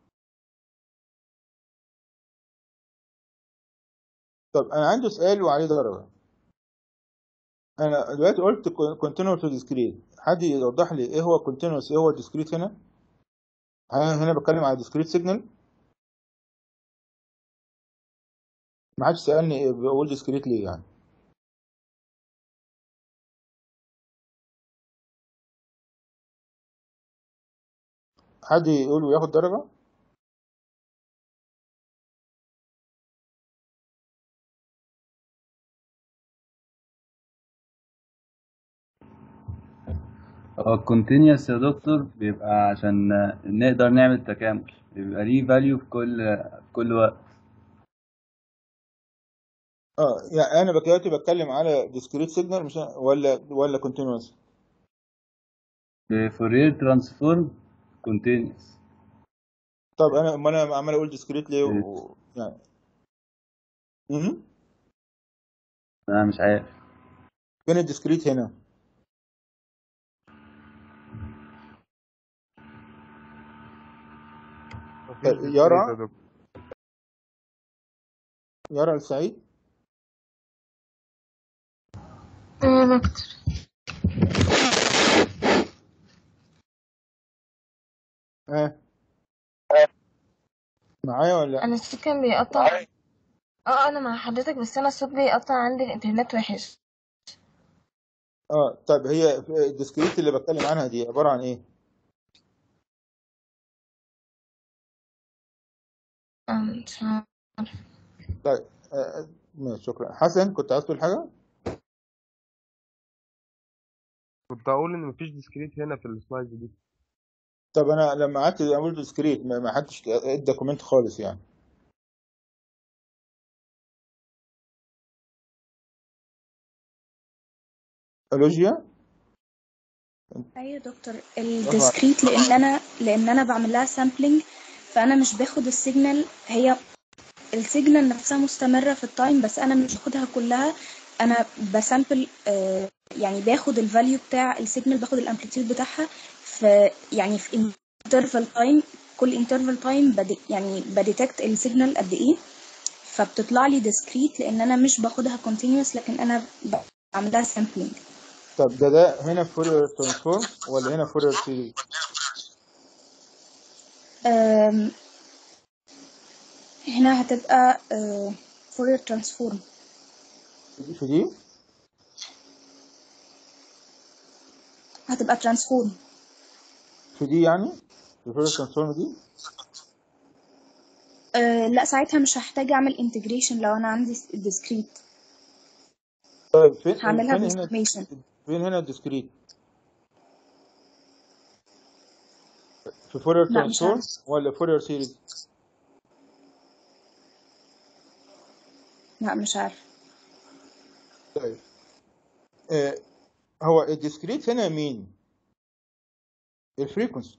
طب انا عندي سؤال وعليه درجه. انا دلوقتي قلت كونتينوس وديسكريت، حد يوضح لي ايه هو كونتينوس ايه هو ديسكريت هنا؟ انا هنا بتكلم على ديسكريت سيجنال. ما حدش سالني إيه بقول ديسكريت ليه يعني. حد يقول وياخد درجه. هو الكونتينيوس يا دكتور بيبقى عشان نقدر نعمل تكامل، بيبقى ليه فاليو في كل في كل وقت. اه يعني انا دلوقتي بتكلم على ديسكريت سيجنال مش ولا ولا كونتينوس؟ بفورير ترانسفورم كونتينيوس. طب انا ما انا عمال اقول ديسكريت ليه و... يعني امم انا مش عارف. فين الديسكريت هنا؟ مفيش طب ديسكريت يا يرى دكتور. يرى السعيد. يا دكتور اه معايا ولا لا؟ انا الصوت كان بيقطع. اه انا مع حضرتك بس انا الصوت بيقطع عندي، الانترنت وحش. اه طب هي الديسكريت اللي بتكلم عنها دي عباره عن ايه؟ أنا مش عارف. طيب آه ماشي شكرا. حسن كنت عايز تقول حاجه؟ كنت اقول ان مفيش ديسكريت هنا في السلايد دي. طب انا لما قعدت اقول ديسكريت ما ما حدش ادى كومنت خالص يعني. لوجيا ايوه يا دكتور، برافو عليك. الديسكريت لان انا لان انا بعمل لها سامبلنج، فانا مش باخد السيجنال، هي السيجنال نفسها مستمره في التايم بس انا مش باخدها كلها. انا بسامبل آه يعني باخد الفاليو بتاع السيجنال، باخد الامبليتيود بتاعها في يعني في انترفال تايم. كل انترفال تايم بدي يعني بديتكت السيجنال قد ايه، فبتطلع لي ديسكريت لان انا مش باخدها كونتينيوس لكن انا بعمل لها سامبلنج. طب ده ده هنا فورير ترانسفورم ولا هنا فورير سيريز؟ هنا هتبقى فورير ترانسفورم. في دي هتبقى ترانسفورم. في دي يعني الفورير ترانسفورم دي. أه لا، ساعتها مش هحتاج اعمل انتجريشن لو انا عندي ديسكريت، طيب فين هعملها فين هنا بسميشن. فين هنا الديسكريت؟ في فورير لا مش ترانسفورم عارف. ولا فورير سيريز؟ لا مش عارفة. طيب آه هو الديسكريت هنا مين؟ الفريكونسي.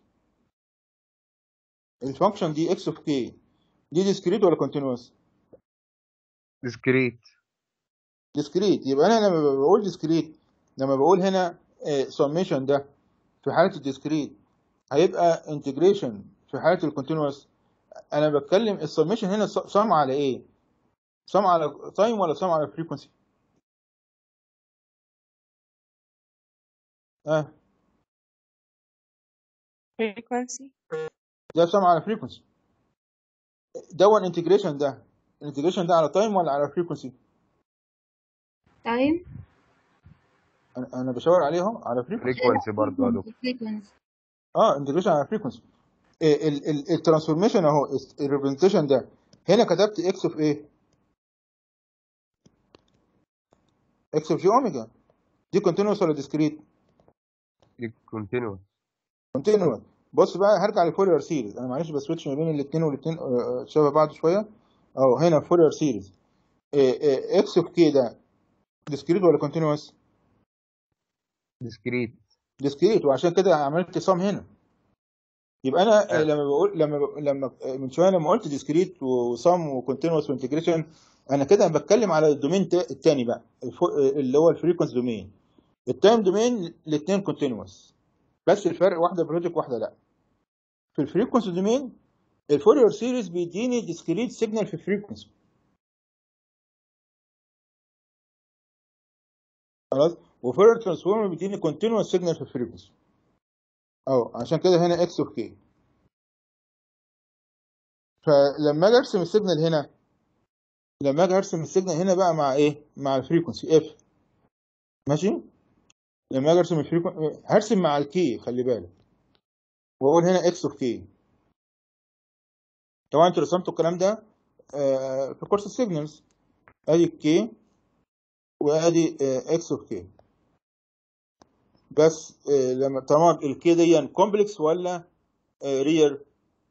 الفانكشن دي اكس اوف كي دي ديسكريت ولا كونتينوس؟ ديسكريت. ديسكريت. يبقى انا لما بقول ديسكريت، لما بقول هنا سميشن ده في حاله الديسكريت هيبقى انتجريشن في حاله الكونتينوس. انا بتكلم السميشن هنا سم على ايه؟ سم على تايم ولا سم على فريكونسي؟ اه frequency. ده سم على فريكونسي. ده وان انتجريشن ده الانتجريشن ده على تايم ولا على فريكونسي؟ تايم. انا أنا بشاور عليه اهو على فريكونسي. فريكوانسي برضه يا دكتور. frequency. اه انتجريشن على فريكونسي. الترانسفورميشن اهو الريبريزنتيشن ده هنا كتبت اكس اوف ايه؟ اكس اوف جي اوميجا. دي كونتينوس ولا ديسكريت؟ دي كونتينوس. كونتينوس. بص بقى هرجع لفورير سيريز. انا معلش بسويتش ما بين الاثنين والاثنين شبه بعض شويه. اهو هنا فورير سيريز اكس اوف كي ده ديسكريت ولا كونتينوس؟ ديسكريت. ديسكريت، وعشان كده عملت صم هنا. يبقى انا آه. لما بقول لما ب... لما من شويه لما قلت ديسكريت وصم وكونتينوس وانتجريشن، انا كده بتكلم على الدومين الثاني بقى الفو... اللي هو الفريكونس دومين. التايم دومين الاثنين كونتينوس، بس الفرق واحده بروجيك واحده لا. في الفريكونس دومين الفورير سيريز بيديني ديسكريت سيجنال في فريكونسي. خلاص. وفورير ترانسفورم بيديني كونتينوس سيجنال في فريكونسي. اهو عشان كده هنا اكس اوف كي. فلما اجي ارسم السيجنال هنا، لما اجي ارسم السيجنال هنا بقى مع ايه؟ مع الفريكونسي اف. ماشي. لما اجي ارسم الفريكونسي هرسم مع الكي، خلي بالك، واقول هنا اكس اوف كي. طبعا انتوا رسمتوا الكلام ده آه في كورس السيجنالز. ادي الكي وادي اكس اوف كي. بس آه لما طبعا الكي دي كومبلكس ولا آه ريال؟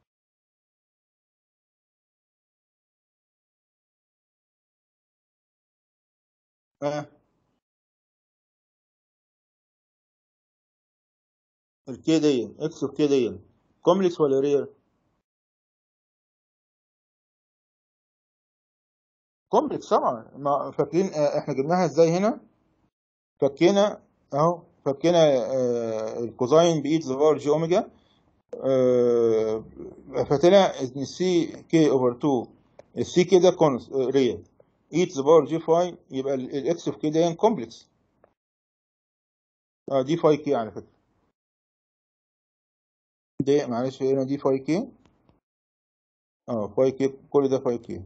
آه. الكي دي اكس اوف كي دي كومبلكس ولا ريال؟ كومبلكس طبعا. ما فاكرين آه احنا جبناها ازاي هنا؟ فكينا اهو، فكينا آه الكوزاين باي تو باور جي اوميجا. آه فطلع ان سي كي اوفر اتنين. السي كي ده كونس آه ريال. اي تو باور جي فاي، يبقى الاكس اوف كي ده كومبلكس. اه دي فاي كي على فكره. دي معلش هنا دي فاي كي. اه فاي كي، كل ده فاي كي.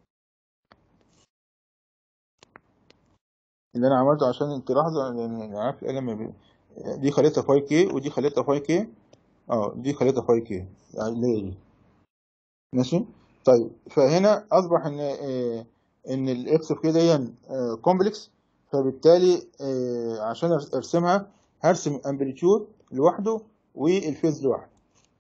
اللي انا عملته عشان تلاحظوا ان عارف لما بي... دي خليتها فاي كي ودي خليتها فاي كي. اه دي خليتها فاي كي يعني اللي هي دي. ماشي. طيب فهنا اصبح ان آه ان الاكس اوف كي دي آه كومبلكس. فبالتالي آه عشان ارسمها هرسم امبليتيود لوحده والفيز لوحده،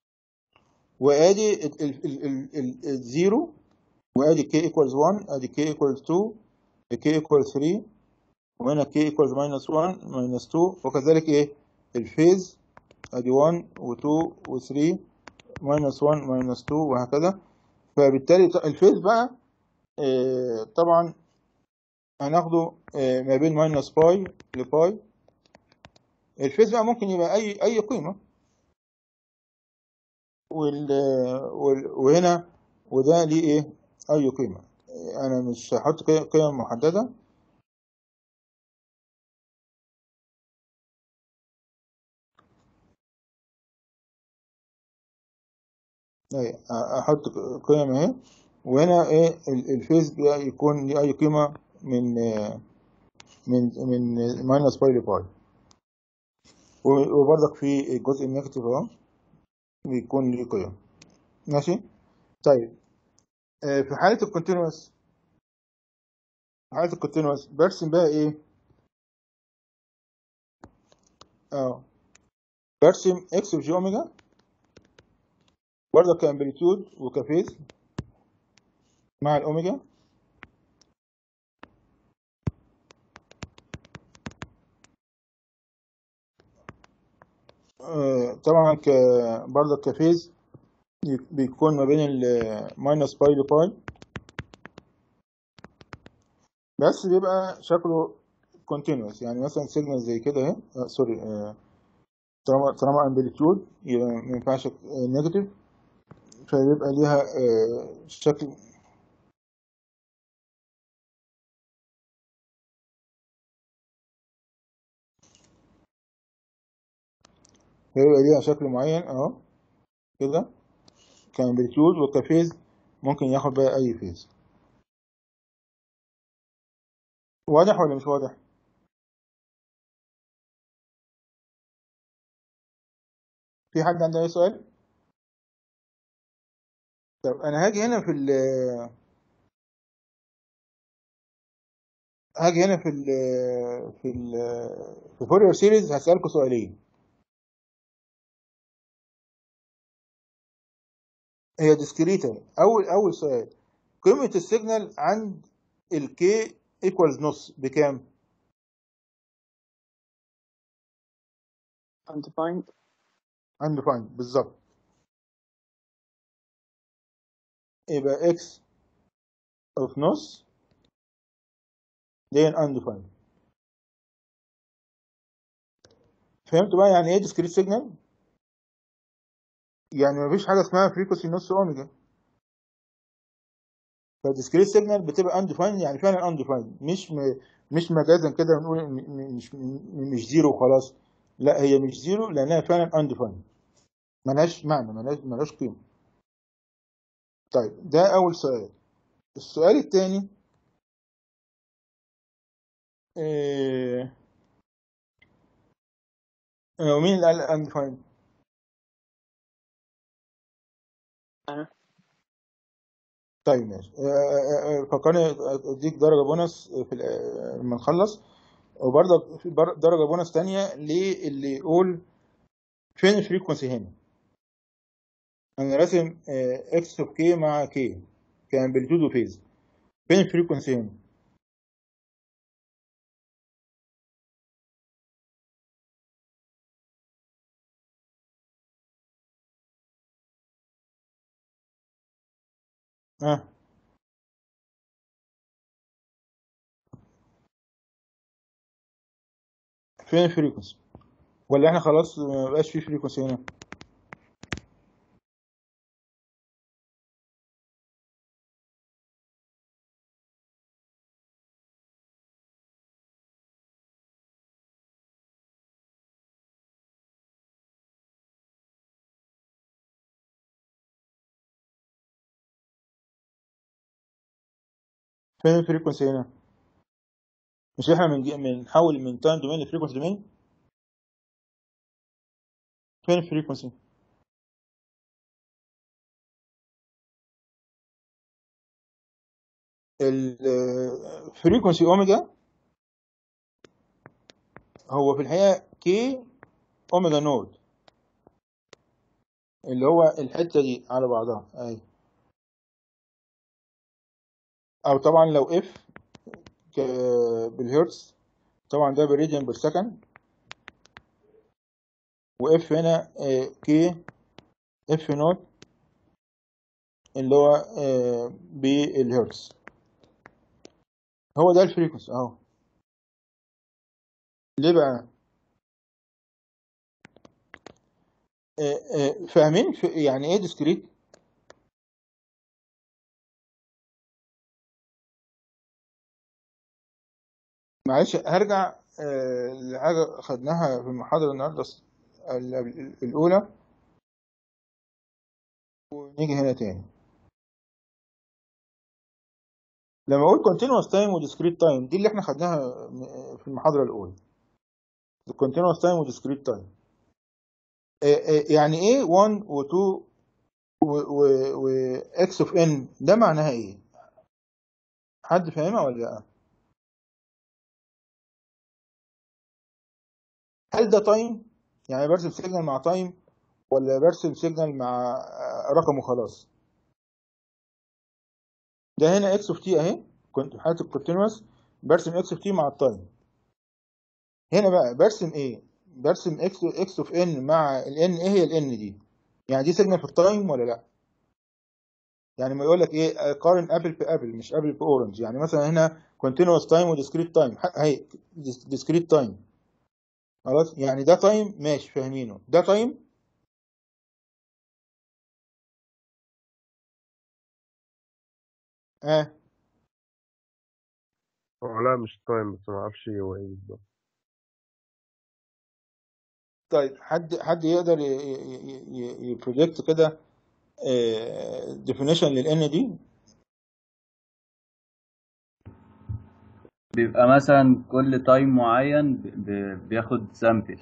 وادي الزيرو، وادي كي ايكوالز واحد، ادي كي ايكوالز اتنين، كي ايكوالز تلاتة، وهنا كي ايكوالز ماينس واحد ماينس اتنين، وكذلك ايه الفيز ادي واحد و2 و3 ماينس واحد ماينس اتنين وهكذا. فبالتالي الفيز بقى آه طبعا هناخده آه ما بين ماينس باي لباي. الفيز بقى ممكن يبقى اي اي قيمه، وال وهنا وده ليه ايه اي قيمه. انا مش هحط قيم محدده. احط قيم اهي، وهنا ايه الفيز يكون ليه اي قيمه من من من ماينس باي لباي. وبرضك في الجزء النيجاتيف اهو بيكون ليه قيم. ماشي. طيب في حاله الكونتينوس، في حاله الكونتينوس برسم بقى ايه؟ اه برسم اكس اوف جي اوميجا برضه كامبليتيود وكفيز مع الاوميجا. آه، طبعا ك برضه كفيز بيكون ما بين الماينس باي لباي، بس بيبقى شكله كونتينوس. يعني مثلا سيجنال زي كده اهي، آه سوري، آه طالما طالما امبليتيود ما ينفعش نيجاتيف، فيبقى ليها آه شكل فيبقى ليها شكل معين اهو كده كامبليتيود، وكفيز ممكن ياخد بقى اي فيز. واضح ولا مش واضح؟ في حد عنده اي سؤال؟ طب انا هاجي هنا في ال هاجي هنا في ال في ال في فورير سيريز هسألكوا سؤالين. هي ديسكريتا. اول اول سؤال، قيمة السيجنال عند الكي ايكوالز نص بكام؟ undefined. undefined بالظبط. يبقى اكس اوف نص دي undefined. فهمتوا بقى يعني ايه ديسكريت سيجنال؟ يعني مفيش حاجة اسمها فريكونسي نص اوميجا. فالديسكريت سيجنال بتبقى undefined، يعني فعلا undefined، مش م... مش مجازا كده بنقول م- مش مش زيرو وخلاص. لا، هي مش زيرو لانها فعلا undefined، ملهاش معنى، ملهاش ملهاش قيمة. طيب ده أول سؤال. السؤال الثاني، إيه... مين اللي قال undefined؟ أنا طيب ماشي. آه، آه، فكرني اديك درجة بونص في ال- لما نخلص، وبرضه في بر- درجة بونص تانية للي يقول فين الفريكونسي هنا. أنا راسم اكس اوف كي مع كي كامبليتود وفيز، فين الفريكونسي هنا؟ ها آه. فين الفريكونسي؟ ولا احنا خلاص ما بقاش في فريكونسي هنا؟ فين الفريكونسي هنا؟ مش احنا من بنحول من تايم دومين لفريكونسي دومين؟ فين الفريكونسي؟ الفريكونسي اوميجا هو في الحقيقة كي اوميجا نود، اللي هو الحتة دي على بعضها اهي. او طبعا لو اف بالهرتز طبعا ده بريديان بير سكند، واف هنا كي اف نوت اللي هو آه، بالهرتز. هو ده الفريكونسي اهو. ليه بقى؟ آه، آه، فاهمين في- يعني ايه ديسكريت؟ معلش هرجع آه، لحاجة خدناها في المحاضرة النهاردة ال- ال- الأولى، ونيجي هنا تاني. لما أقول continuous time و discrete time، دي اللي احنا خدناها في المحاضرة الأولى، continuous time و discrete time. يعني ايه واحد و اتنين و x of n؟ ده معناها ايه؟ حد فاهمها ولا لا؟ هل ده تايم؟ يعني برسم سيجنال مع تايم، ولا برسم سيجنال مع رقم وخلاص؟ ده هنا x of t اهي، كنت في حالة الكونتينوس برسم x of t مع التايم. هنا بقى برسم ايه؟ برسم اكس اكس اوف ان مع الان، ايه هي الان دي؟ يعني دي سيجنال في التايم ولا لا؟ يعني ما يقول لك ايه قارن ابل بابل مش ابل باورنج. يعني مثلا هنا كونتينوس تايم وديسكريت تايم، هي ديسكريت تايم خلاص، يعني ده تايم ماشي فاهمينه، ده تايم اه. هو لا مش تايم، بس ما اعرفش هو ايه بالظبط. طيب حد حد يقدر يبروجكت كده ديفينيشن للان دي؟ بيبقى مثلا كل تايم معين ب- ب- بياخد سامبل.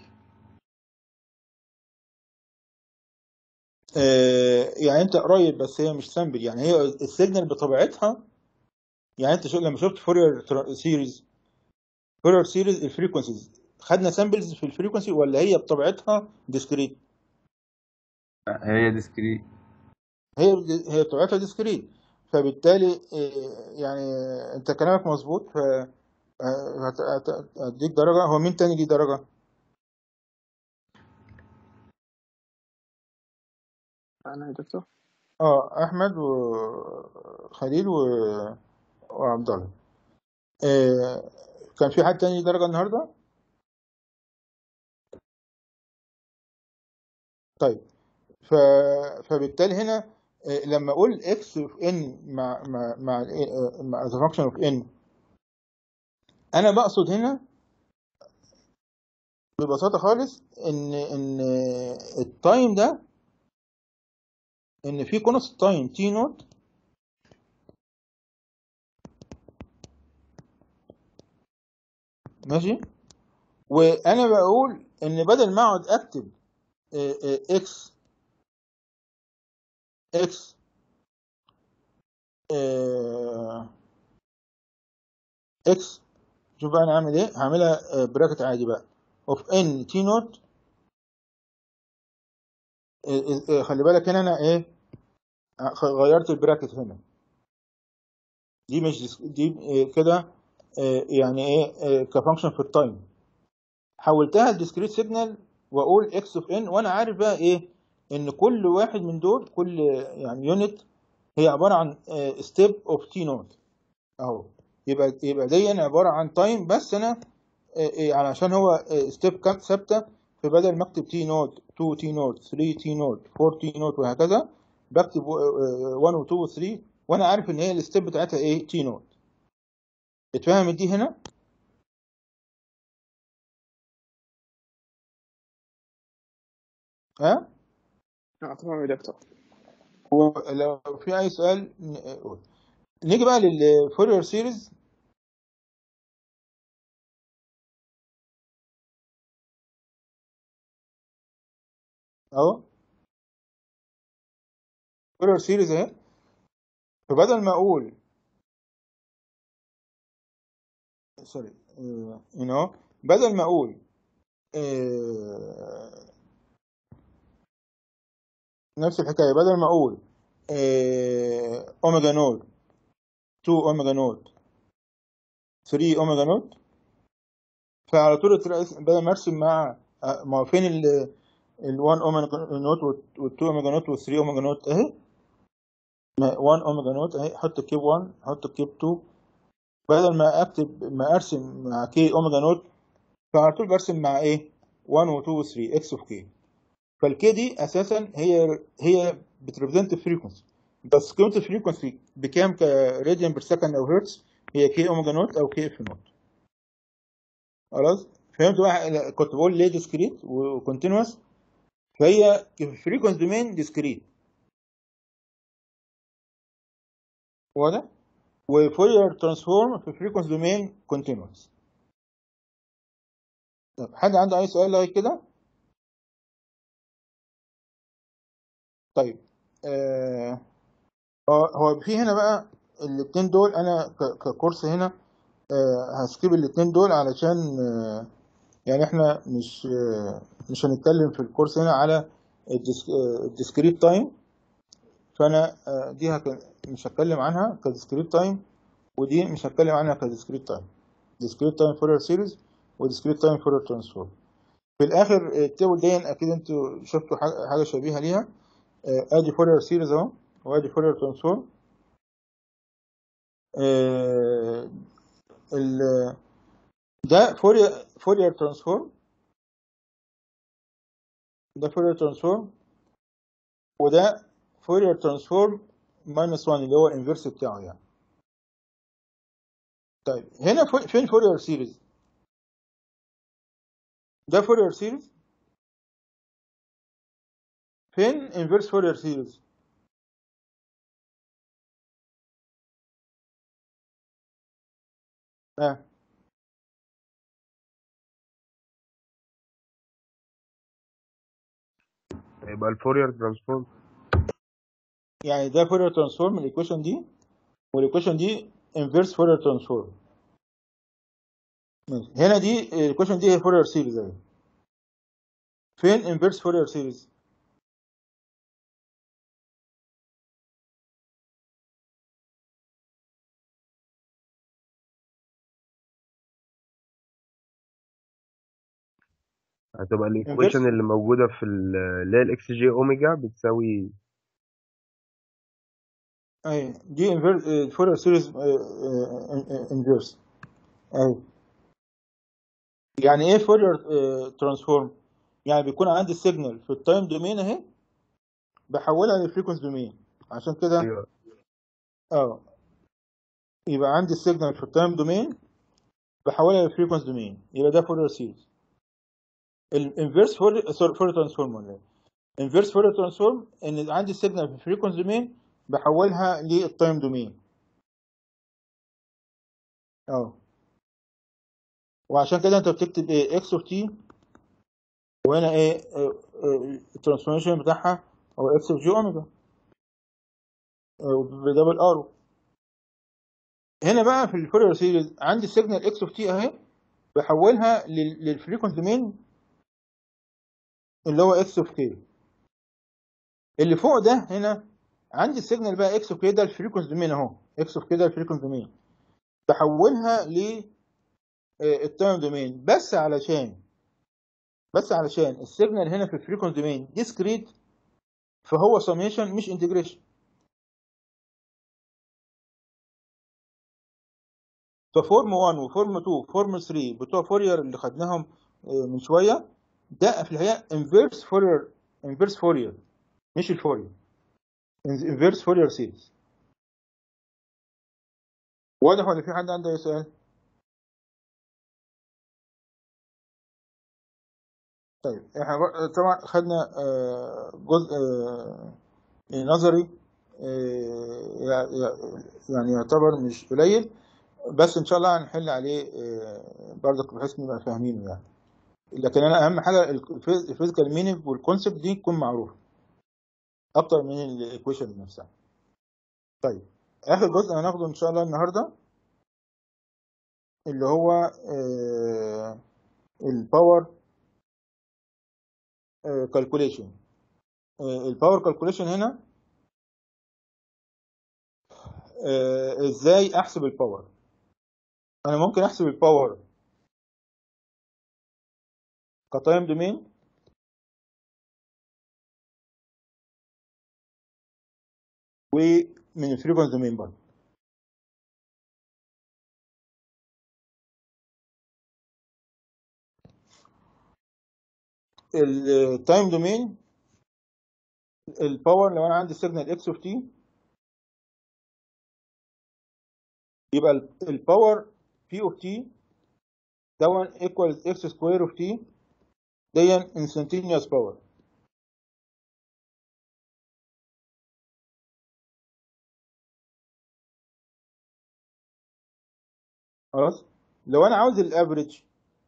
آه، يعني انت قريب بس هي مش سامبل، يعني هي السيجنال بطبيعتها. يعني انت شو لما شفت فورير سيريز، فورير سيريز الفريكونسيز خدنا سامبلز في الفريكونسي ولا هي بطبيعتها ديسكريت؟ هي ديسكريت. هي هي بطبيعتها ديسكريت، فبالتالي آه، يعني انت كلامك مظبوط. ف آه، هت- هت- هديك درجة. هو مين تاني ليه درجة؟ أنا يا دكتور. اه احمد وخليل و... وعبد الله. آه، كان في حد تاني ليه درجة النهارده؟ طيب ف... فبالتالي هنا آه، لما اقول اكس اوف ان مع مع مع ال- مع ذا فانكشن اوف ان، انا بقصد هنا ببساطه خالص ان ان التايم ده، ان في كونست تايم تي نوت ماشي، وانا بقول ان بدل ما اقعد اكتب اكس اكس اكس، شوف بقى انا هعمل ايه، هعملها براكت عادي بقى اوف ان تي نوت. خلي بالك هنا انا ايه، غيرت البراكت هنا، دي مش ديس- دي آه، كده آه، يعني ايه آه، كفانكشن في التايم، حولتها لديسكريت سيجنال واقول اكس اوف ان، وانا عارف بقى ايه ان كل واحد من دول، كل يعني يونت هي عباره عن ستيب اوف تي نوت اهو. يبقى يبقى دي عباره عن تايم، بس انا آه، آه، علشان هو ستيب كانت ثابته، فبدل ما اكتب تي نوت اتنين تي نوت تلاتة تي نوت اربعة تي نوت وهكذا، بكتب واحد و اتنين و تلاتة، وانا عارف ان هي الستيب بتاعتها ايه تي نوت. اتفهمت دي هنا؟ ها؟ اه تمام يا دكتور. ولو في اي سؤال ن- قول. نيجي بقى للفورير سيريز. اهو فورير سيريز اهي، فبدل ما اقول سوري يو نو بدل ما اقول آه، نفس الحكايه، بدل ما اقول آه، اوميجا نود اتنين اوميجا نود تلاتة اوميجا نود، فعلى طول تلاقي بدل ما ارسم مع آه، ما هو فين ال واحد اوميجا نود وال اتنين اوميجا نود وال تلاتة اوميجا نود اهي، واحد اوميجا نود اهي، احط كيب واحد احط كيب اتنين، بدل ما اكتب ما ارسم مع كي اوميجا نود، فعلى طول برسم مع ايه واحد و اتنين و تلاتة اكس اوف كي. فالكي دي اساسا هي هي بتريبريزنت فريكونسي، بس قيمه الفريكونسي بكام كراديان بير سكند او هرتز، هي كي اوميجا نوت او كي اف نوت. خلاص فهمت بقى؟ كنت بقول ليه ديسكريت وكونتينوس، فهي فريكونسي دومين ديسكريت واضح، وفورير ترانسفورم في فريكونسي دومين كونتينوس. طب حد عنده اي سؤال لغايه كده؟ طيب آه هو هو في هنا بقى الاثنين دول، انا ك- ككورس هنا آه هسكيب الاثنين دول علشان آه يعني احنا مش آه مش هنتكلم في الكورس هنا على الديسكريت تايم، فانا آه دي هك... مش هتكلم عنها كديسكريت تايم، ودي مش هتكلم عنها كديسكريت تايم. ديسكريت تايم فورير سيريز وديسكريت تايم فورير ترانسفورم. في الاخر التيبل دي اكيد انتوا شفتوا حاجه حاجة شبيهه ليها. آه، ادي فورير سيريز اهو، وادي فورير ترانسفورم. آه، ال- ده فورير فورير ترانسفورم، ده فورير ترانسفورم، وده فورير ترانسفورم ماينس واحد اللي هو الانفرس بتاعه يعني. طيب هنا فو- فين فورير سيريز؟ ده فورير سيريز، فين انفرس فورير سيريز؟ اه يبقى الفورير ترانسفورم. يعني ده فورير ترانسفورم الايكويشن دي، والايكويشن دي انفرس فورير ترانسفورم. ماشي. هنا دي الايكويشن دي هي فورير سيريز اهي. فين انفرس فورير سيريز؟ هتبقى انفرس الايكويشن اللي موجودة في ال- اللي هي الاكس جي اوميجا بتساوي اهي دي انفرس فورير سيريز انفرس اهي. يعني ايه فورير ترانسفورم؟ يعني بيكون عندي السيجنال في التايم دومين اهي، بحولها للفريكونسي دومين. عشان كده ايوه. اه يبقى عندي السيجنال في التايم دومين بحولها للفريكونسي دومين، يبقى ده فورير سيريز. الانفرس فورير سوري فورير ترانسفورم ولا ايه؟ انفرس فورير ترانسفورم ان عندي السيجنال في الفريكونسي دومين بحولها للتايم دومين. اه وعشان كده انت بتكتب ايه اكس اوف تي، وهنا ايه الترانسفورميشن بتاعها هو اكس اوف جي اوميجا بدبل ارو. هنا بقى في الفورير سيريز عندي السيجنال اكس اوف تي اهي، بحولها للفريكونسي دومين اللي هو اكس اوف كي. اللي فوق ده هنا عندي السيجنال بقى اكس اوف كي ده الفريكونسي دومين اهو، اكس اوف كي ده الفريكونسي دومين، بحولها للتايم دومين. بس علشان بس علشان السيجنال هنا في الفريكونسي دومين ديسكريت، فهو سميشن مش انتجريشن. ففورم واحد وفورم اتنين وفورم تلاتة بتوع فورير اللي خدناهم من شويه، ده في الحقيقه انفيرس فورير، انفيرس فورير مش الفورير، انفيرس فورير سيريز. واضح ولا في حد عنده اي سؤال؟ طيب احنا بق- طبعا خدنا آه، جزء آه، نظري، آه، يع- يع- يعني يعتبر مش قليل، بس ان شاء الله هنحل عليه آه، برضك بحيث نبقى فاهمينه يعني. لكن انا اهم حاجه الفيزيكال مينينج والكونسبت دي تكون معروفه اكتر من الايكويشن نفسها. طيب اخر جزء هناخده ان شاء الله النهارده اللي هو الباور كالكوليشن. الباور كالكوليشن هنا آه، ازاي احسب الباور؟ انا ممكن احسب الباور كتايم دومين، ومن الفريكونسي دومين برضه. التايم دومين الباور لو انا عندي سيجنال اكس اوف تي، يبقى الباور بي اوف تي دون ايكوالز اكس سكوير اوف تي، دي انستنتينيوس باور. خلاص. لو انا عاوز الافريج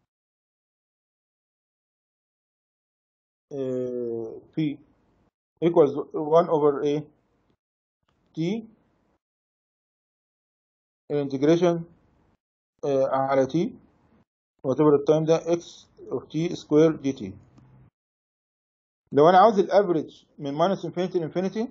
في equals واحد over a t integration على t whatever التايم ده x of t square dt. لو انا عاوز الافريج من minus infinity ل infinity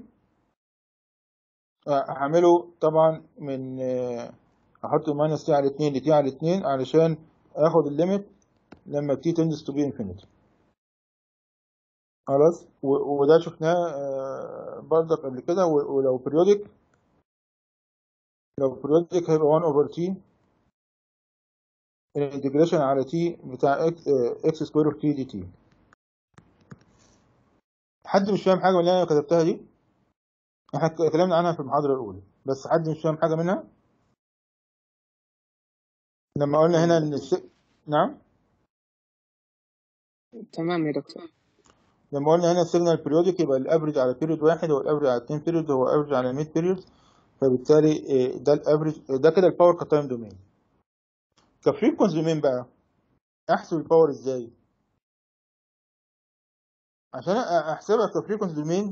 هعمله طبعا من احط minus t على اتنين ل t على اتنين علشان اخد الليميت لما t tends to be infinity. خلاص، و- وده شفناه آه، برضك قبل كده. و- ولو بريودك لو بريودك هيبقى واحد اوفر تي الانتجريشن على تي بتاع اكس اكس سكوير اوف تي دي تي. حد مش فاهم حاجه من اللي انا كتبتها دي؟ احنا اتكلمنا عنها في المحاضره الاولى، بس حد مش فاهم حاجه منها؟ لما قلنا هنا ان الس... نعم، تمام يا دكتور. لما قلنا هنا السيجنال بريودك يبقى الافريج على بيريود واحد هو الافريج على اتنين بيريود هو الافريج على مية بيريود، فبالتالي آه، ده الافريج، ده كده الباور كتايم دومين. كفريكونسي دومين بقى احسب الباور ازاي؟ عشان احسبها كفريكونسي دومين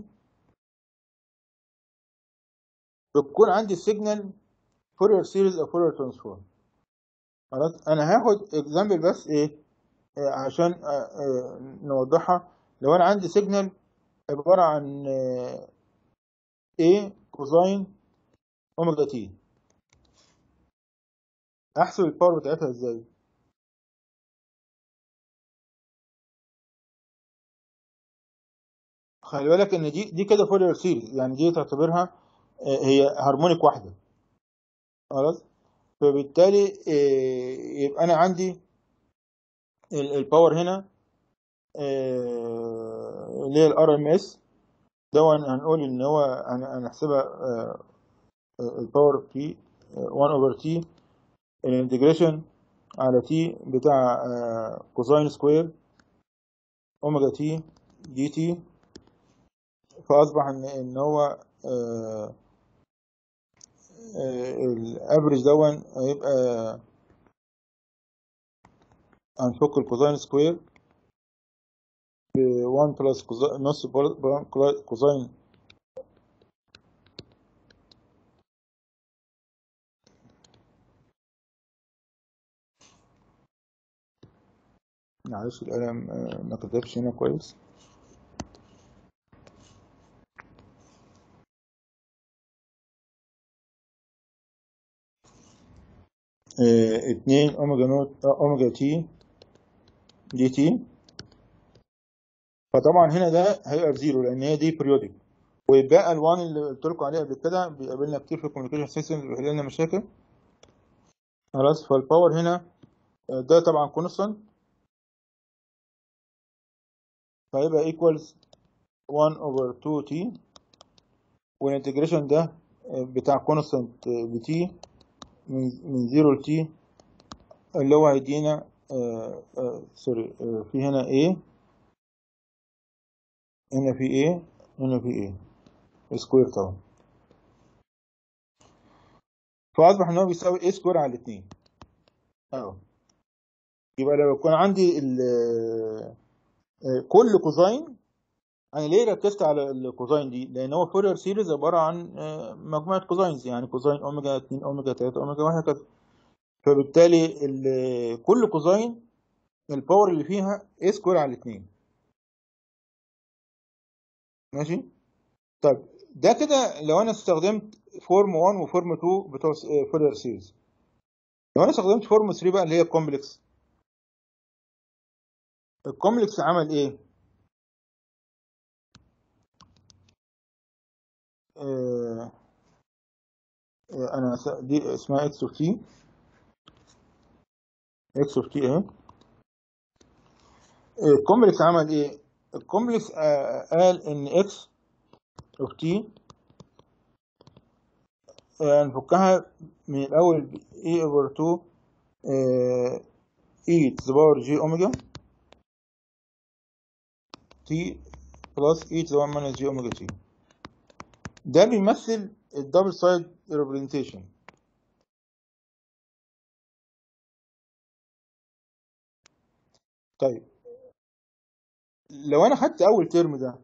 بتكون عندي السيجنال فورير سيريز او فورير ترانسفورم. خلاص، انا هاخد اكزامبل بس ايه آه، عشان آه، آه، نوضحها. لو انا عندي سيجنال عباره عن آه، A كوزاين اوميجا تي، احسب الباور بتاعتها ازاي؟ خلي بالك ان دي دي كده فورير سيريز، يعني دي تعتبرها آه، هي هارمونيك واحده. خلاص، فبالتالي آه، يبقى انا عندي ال- الباور هنا آه، اللي هي الار ام اس، ده هنقول ان هو هن- هنحسبها آه، آه، الباور في واحد اوفر تي الانتجريشن على تي بتاع آه، كوزاين سكوير اوميجا تي دي تي. فاصبح ان ان هو الافريج دون هيبقى هنفك الكوزاين سكوير ب واحد بلس كوزاين نص بل- كوزاين معلش القلم آه، ما كتبش هنا كويس. آه، اتنين اوميجا نوت آه، اوميجا تي دي تي. فطبعا هنا ده هيبقى بزيرو لان هي دي بريودك، ويبقى الوان اللي قلت لكم عليه قبل كده بيقابلنا كتير في الكوميونيكيشن سيستمز بيحل لنا مشاكل. خلاص، فالباور هنا آه، ده طبعا كونستانت، فهيبقى ايكوالز واحد اوفر اتنين تي، والانتجريشن ده آه، بتاع كونستانت بتي من من صفر ل تي اللي هو هيدينا آه آه سوري آه في هنا A، هنا في A، هنا في A سكوير طبعا. فأصبح إن هو بيساوي A سكوير على الاتنين. أهو، يبقى لو يكون عندي ال آه، كل كوزاين، أنا ليه ركزت على الكوزاين دي؟ لأن هو فورير سيريز عبارة عن آه، مجموعة كوزاينز، يعني كوزاين أوميجا اتنين أوميجا تلاتة أوميجا وهكذا. فبالتالي ال- كل كوزاين الباور اللي فيها A سكوير على الاتنين. ماشي؟ طيب ده كده لو انا استخدمت فورم واحد وفورم اتنين بتوع فورير سيريز. لو انا استخدمت فورم تلاتة بقى اللي هي الكومبلكس، الكومبلكس عمل ايه؟ آه آه انا س- دي اسمها اكس اوف تي، اكس اوف تي اهي. الكومبلكس عمل ايه؟ الكومبلكس آه قال ان اكس اوف تي آه نفكها من الاول اي اوفر اتنين اي تو ذا باور جي اوميجا تي بلس اي تو ذا واحد ماينس جي اوميجا تي. ده بيمثل الدبل سايد ريبريزنتيشن. طيب لو انا خدت اول ترم ده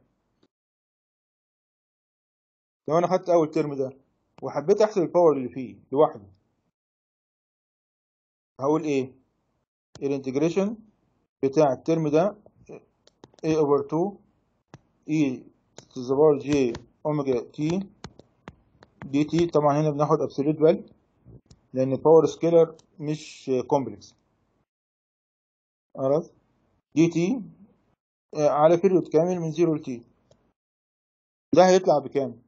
لو انا خدت اول ترم ده وحبيت احسب الباور اللي فيه لوحده، هقول ايه؟ الانتجريشن بتاع الترم ده A over اتنين E to the power J omega T دي تي. طبعا هنا بناخد absolute value لان باور سكيلر مش كومبلكس. خلاص، دي تي آه، على بيريود كامل من زيرو لتي، ده هيطلع بكام؟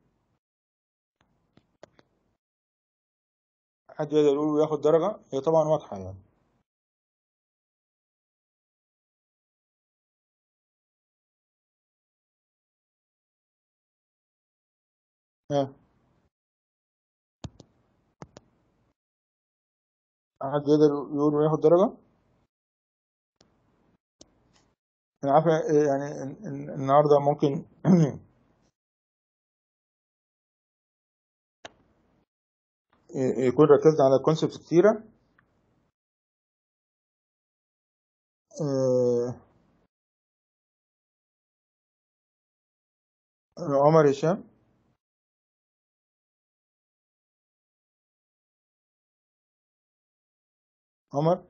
حد يقدر يقول وياخد درجة؟ هي طبعا واضحة يعني. ها، حد يقدر يقول وياخد درجة؟ أنا عارف آه، يعني ال- ال- النهاردة ممكن يكون ركزنا على كونسبتس كتيرة. آه، عمر هشام. عمر.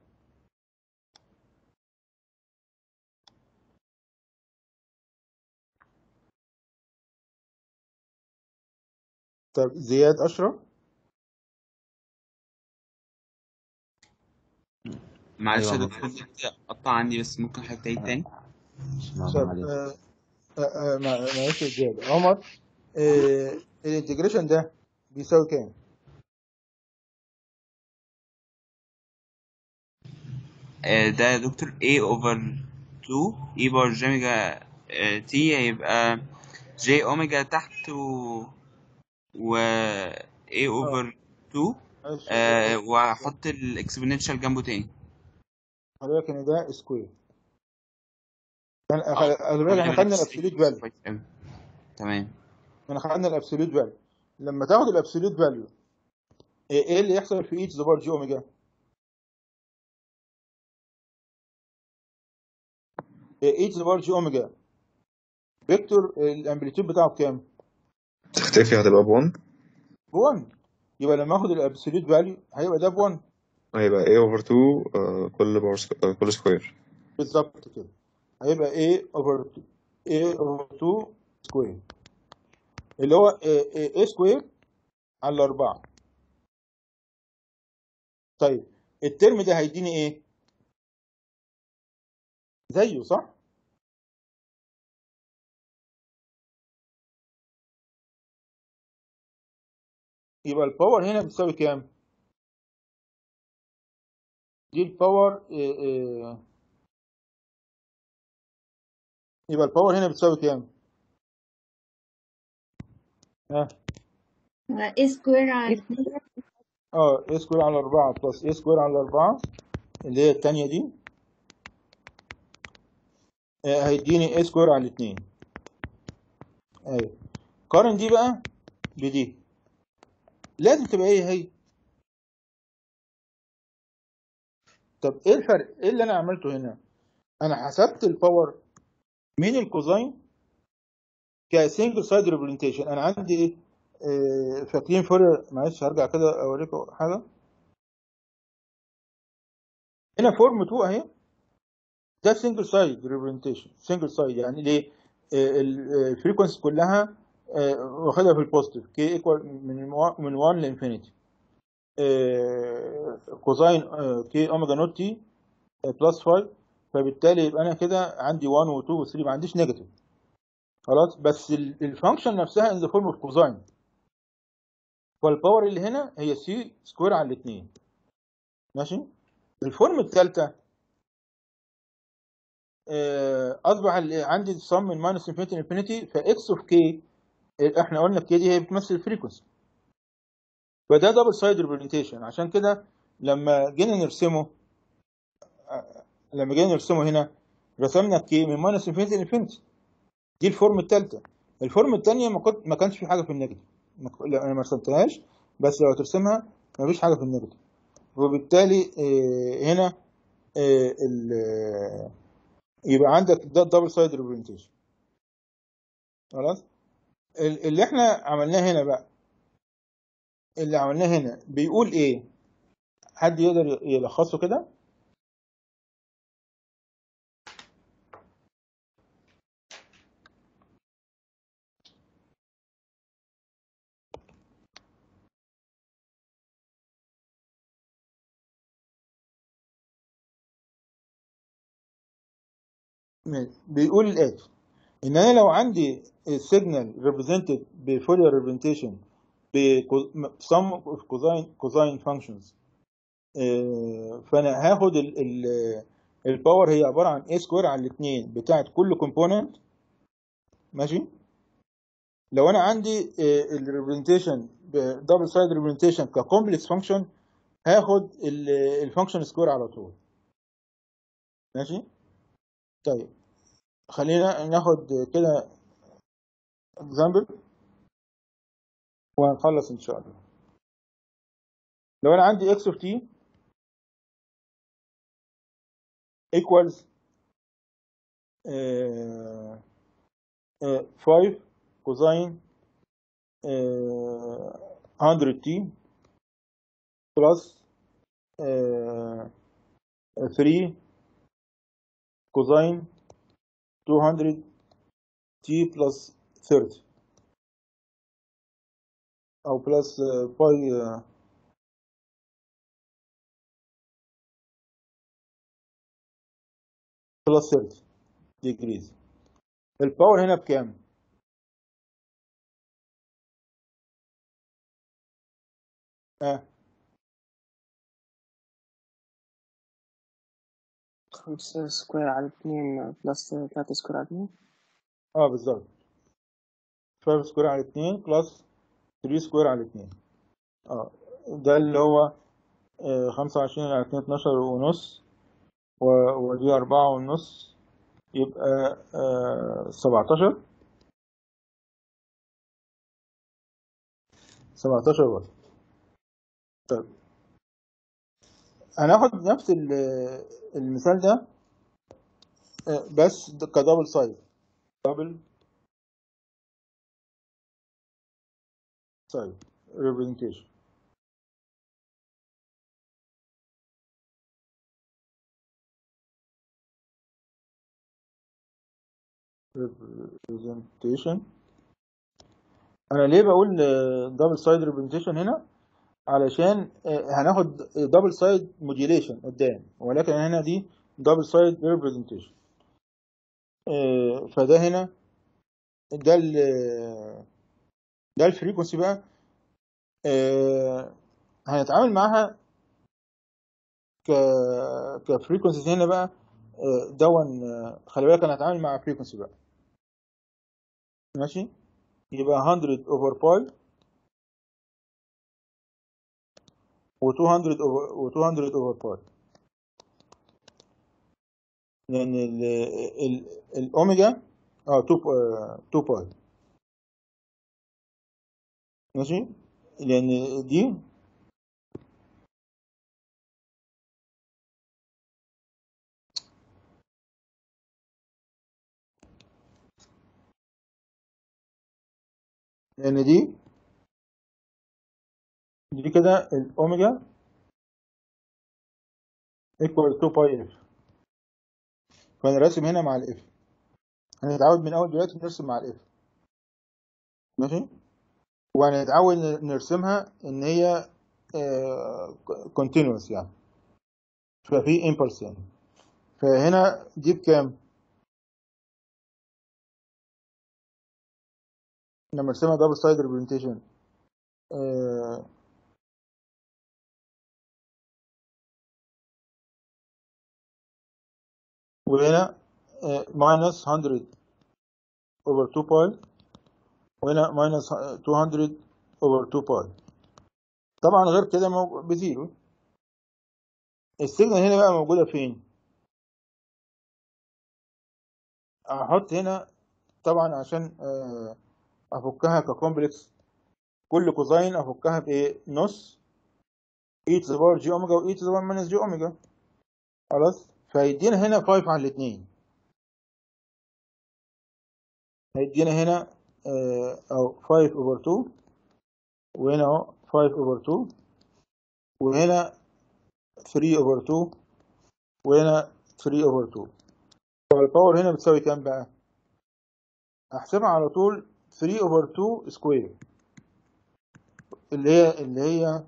طب زياد أشرف. معلش يا ايوه دكتور النت قطع عندي، بس ممكن حضرتك تعيد تاني؟ طب معلش. آه، آه، آه، مع- معلش يا زياد. عمر، آه، الانتجريشن ده بيساوي كام؟ آه، ده يا دكتور A over two E بار ج اوميجا آه، T هيبقى J اوميجا تحت و و A اه over two، معلش آه، آه، وهحط الاكسبوننشال جنبه تاني. خلي ان ده سكوير. كان اه خلي بالك احنا هنعمل خدنا الابسوليت فاليو. كويس أوي. تمام. احنا خدنا الابسوليت فاليو. لما تاخد الابسوليت فاليو، ايه إيه اللي يحصل في اي تو ذا باور جي اوميجا؟ اي تو ذا باور جي اوميجا فيكتور الامبليتيود بتاعه بكام؟ تختفي هتبقى ب واحد، ب واحد. يبقى لما اخد الابسوليت فاليو هيبقى ده ب واحد. هيبقى A over two آه، كل باور سك... آه، كل سكوير. بالظبط كده، هيبقى A over A over two سكوير، اللي هو A, A سكوير على أربعة. طيب الترم ده هيديني ايه؟ زيه صح؟ يبقى الباور هنا بتساوي كام؟ دي الباور إيه إيه، يبقى الباور هنا بتساوي كام؟ ها؟ ايه سكوير على اتنين. اه A سكوير على أربعة بلس A سكوير على أربعة اللي هي التانية دي، آه، هيديني A سكوير على اتنين. ايوه، قارن دي بقى بدي، لازم تبقى ايه هي. طب ايه الفرق؟ ايه اللي انا عملته هنا؟ انا حسبت الباور من الكوزاين كسنجل سايد ريبريزنتيشن. انا عندي ايه؟ آه، فاكرين فورير؟ معلش هرجع كده اوريكم حاجه. هنا فورم اتنين اهي، ده سنجل سايد ريبريزنتيشن. سنجل سايد يعني ليه؟ الفريكونسي كلها آه، واخدها في البوزيتيف كي ايكوال من من واحد لانفينيتي. كوزاين كي اوميجا نوت تي بلس خمسة، فبالتالي يبقى انا كده عندي واحد و2 و3، ما عنديش نيجاتيف خلاص. بس الفانكشن نفسها ان ذا فورم اوف كوزاين، فالباور اللي هنا هي سي سكوير على الاثنين. ماشي. الفورم الثالثه آه، اصبح ال- عندي الصم من ماينس انفينيتي انفينيتي، فاكس اوف كي احنا قلنا الكي دي هي بتمثل الفريكونسي، فده دبل سايد ريبريزنتيشن. عشان كده لما جينا نرسمه آه، لما جينا نرسمه هنا رسمنا الكي من ماينس انفينيتي انفينيتي. دي الفورم الثالثه. الفورم الثانيه ما كنت ما كانش في حاجه في النيجاتيف، ما ك- لا، انا ما رسمتهاش، بس لو ترسمها ما فيش حاجه في النيجاتيف. وبالتالي آه، هنا آه، ال- آه، يبقى عندك ده الدبل سايد ريبريزنتيشن. خلاص. ال- اللي احنا عملناه هنا بقى، اللي عملناه هنا بيقول ايه؟ حد يقدر يلخصه كده؟ بيقول الآتي: إن أنا لو عندي السيجنال represented بفولير representation ب sum of cosine cosine functions، فأنا هاخد ال ال الباور هي عبارة عن a سكوير على الاثنين بتاعت كل كومبوننت. ماشي. لو أنا عندي الريبريزنتيشن دبل سايد ريبريزنتيشن ككومبلكس فانكشن هاخد الفانكشن سكوير على طول. ماشي. طيب خلينا ناخد كده اكزامبل وهنخلص ان شاء الله. لو انا عندي x of t equals uh, uh, five cosine uh, one hundred t plus uh, three cosine two hundred t plus thirty او plus uh, pi uh, plus thirty degrees. الباور هنا بكام؟ اه خمسة سكوير على اثنين بلس ثلاثة سكوير على اثنين. اه بالظبط. خمسة سكوير على اثنين بلس ثلاثة سكوير على اثنين. اه ده اللي هو آه خمسة وعشرين على اثنين اتناشر ونص، ودي أربعة ونص، يبقى آه سبعتاشر سبعتاشر واط. طيب هناخد نفس المثال ده آه بس كدبل سايد دبل سايد ريبريزنتيشن. ريبريزنتيشن انا ليه بقول دبل سايد ريبريزنتيشن هنا؟ علشان هناخد دبل سايد موديوليشن قدام، ولكن هنا دي دبل سايد ريبريزنتيشن. فده هنا ده ال ده الفريكونسي بقى هنتعامل معاها ك كفريكونسي هنا بقى دون. خلي بالك انا هتعامل مع فريكونسي بقى. ماشي. يبقى مية اوفر باي و200 اوفر و200 اوفر باي، لان ال ال الاوميجا اه اتنين باي. ماشي. لان دي لان دي دي كده الاوميجا ايكوال اتنين باي اف، فانا راسم هنا مع الاف. هنتعود من اول دلوقتي نرسم مع الاف. ماشي. وهنتعود نرسمها ان هي كونتينوس يعني، ففي امبلس يعني. فهنا دي بكام؟ لما ارسمها دبل سايد ريبريزنتيشن وهنا ماينس مية اوفر اتنين باي، وهنا ماينس ميتين اوفر اتنين باي. طبعا غير كده بزيرو. السيجنال هنا بقى موجوده فين؟ احط هنا طبعا عشان افكها ككومبلكس، كل كوزاين افكها بايه؟ نص اي تو ذا باور جي اوميجا واي تو ذا باور ماينس جي اوميجا. خلاص. فيدينا هنا خمسة على الاثنين، هيدينا هنا اه او خمسة اوفر اتنين، وهنا اهو خمسة اوفر اتنين، وهنا تلاتة اوفر اتنين، وهنا تلاتة اوفر اتنين. فالباور هنا بتساوي كام بقى؟ احسبها على طول تلاتة اوفر اتنين سكوير، اللي هي اللي هي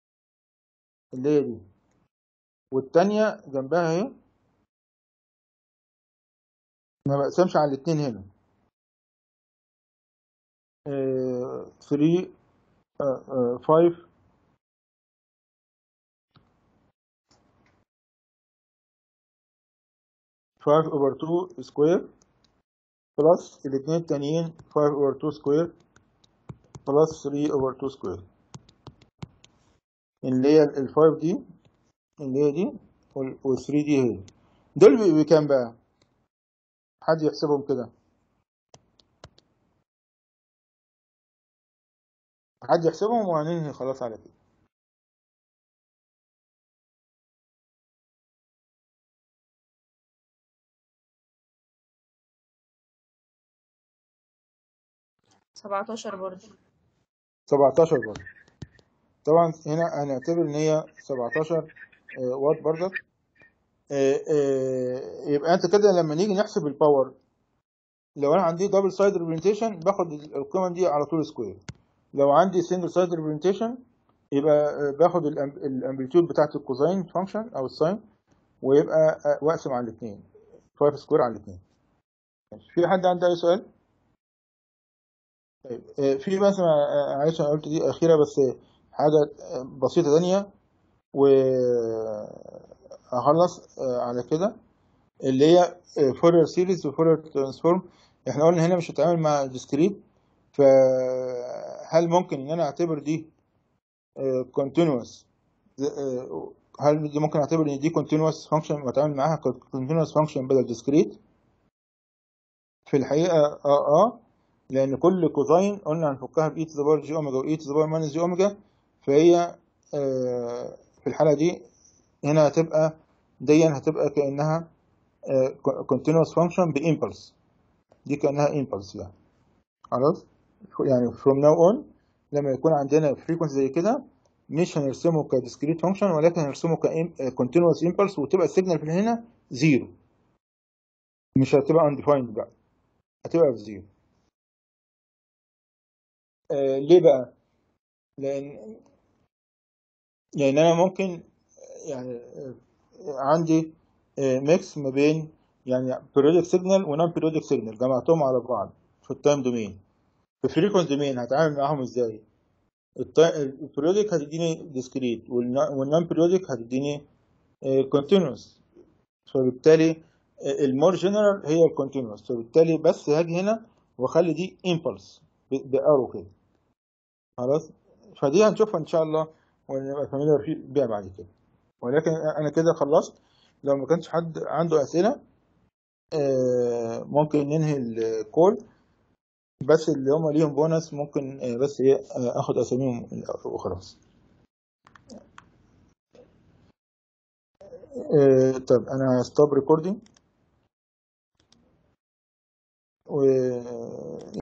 اللي هي دي، والتانية جنبها اهي ما بقسمش على الاتنين هنا. ثلاثة خمسة خمسة over two سكوير بلس الاتنين التانيين خمسة over two سكوير بلس ثلاثة over two سكوير، اللي هي ال خمسة دي اللي هي دي وال ثلاثة دي هي دول بكام بقى؟ حد يحسبهم كده؟ حد يحسبهم وهننهي خلاص على كده. سبعتاشر برضه. سبعتاشر برضه. طبعا هنا هنعتبر ان هي سبعتاشر واط برضه. يبقى انت كده لما نيجي نحسب الباور، لو انا عندي دبل سايد ريبريزنتيشن باخد القيم دي على طول سكوير، لو عندي سنجل سايد ريبريزنتيشن يبقى باخد الامبليتيود بتاعت الكوزاين فانكشن او الساين ويبقى واقسم على الاثنين خمسة سكوير على الاثنين. في حد عنده اي سؤال؟ طيب في بس معلش انا قلت دي اخيره بس حاجه بسيطه ثانيه وهخلص على كده، اللي هي فورير سيريز وفورير ترانسفورم. احنا قلنا هنا مش هتعامل مع ديسكريت، فهل ممكن ان انا اعتبر دي كونتينوس؟ هل دي ممكن اعتبر ان دي كونتينوس فانكشن واتعامل معاها كونتينوس فانكشن بدل ديسكريت؟ في الحقيقه اه اه لان كل كوزاين قلنا هنفكها باي تو ذا باور جي اوميجا واي تو ذا باور ماينس جي اوميجا، فهي آه في الحاله دي هنا هتبقى دي هتبقى كانها continuous function بإمبلس، دي كأنها إمبلس يعني. خلاص يعني from now on لما يكون عندنا frequency زي كده مش هنرسمه كديسكريت فانكشن ولكن هنرسمه ك continuous impulse، وتبقى السيجنال في هنا زيرو، مش هتبقى undefined بقى، هتبقى بزيرو. آه ليه بقى؟ لأن لأن أنا ممكن يعني عندي ميكس ما بين يعني periodic signal و non periodic signal جمعتهم على بعض في التايم دومين. في الفريكونس دومين هتعامل معاهم ازاي؟ البريودك هتديني ديسكريت والنون بريودك هتديني كونتينوس، فبالتالي المور جنرال هي الكونتينوس، فبالتالي بس هاجي هنا واخلي دي امبلس بارو كده. خلاص فدي هنشوفها ان شاء الله ونبقى فاميليار بيها بعد كده، ولكن انا كده خلصت. لو ما كانش حد عنده اسئله ممكن ننهي الكول، بس اللي هم ليهم بونص ممكن بس ايه اخد اساميهم وخلاص. طب انا ستوب ريكوردينج و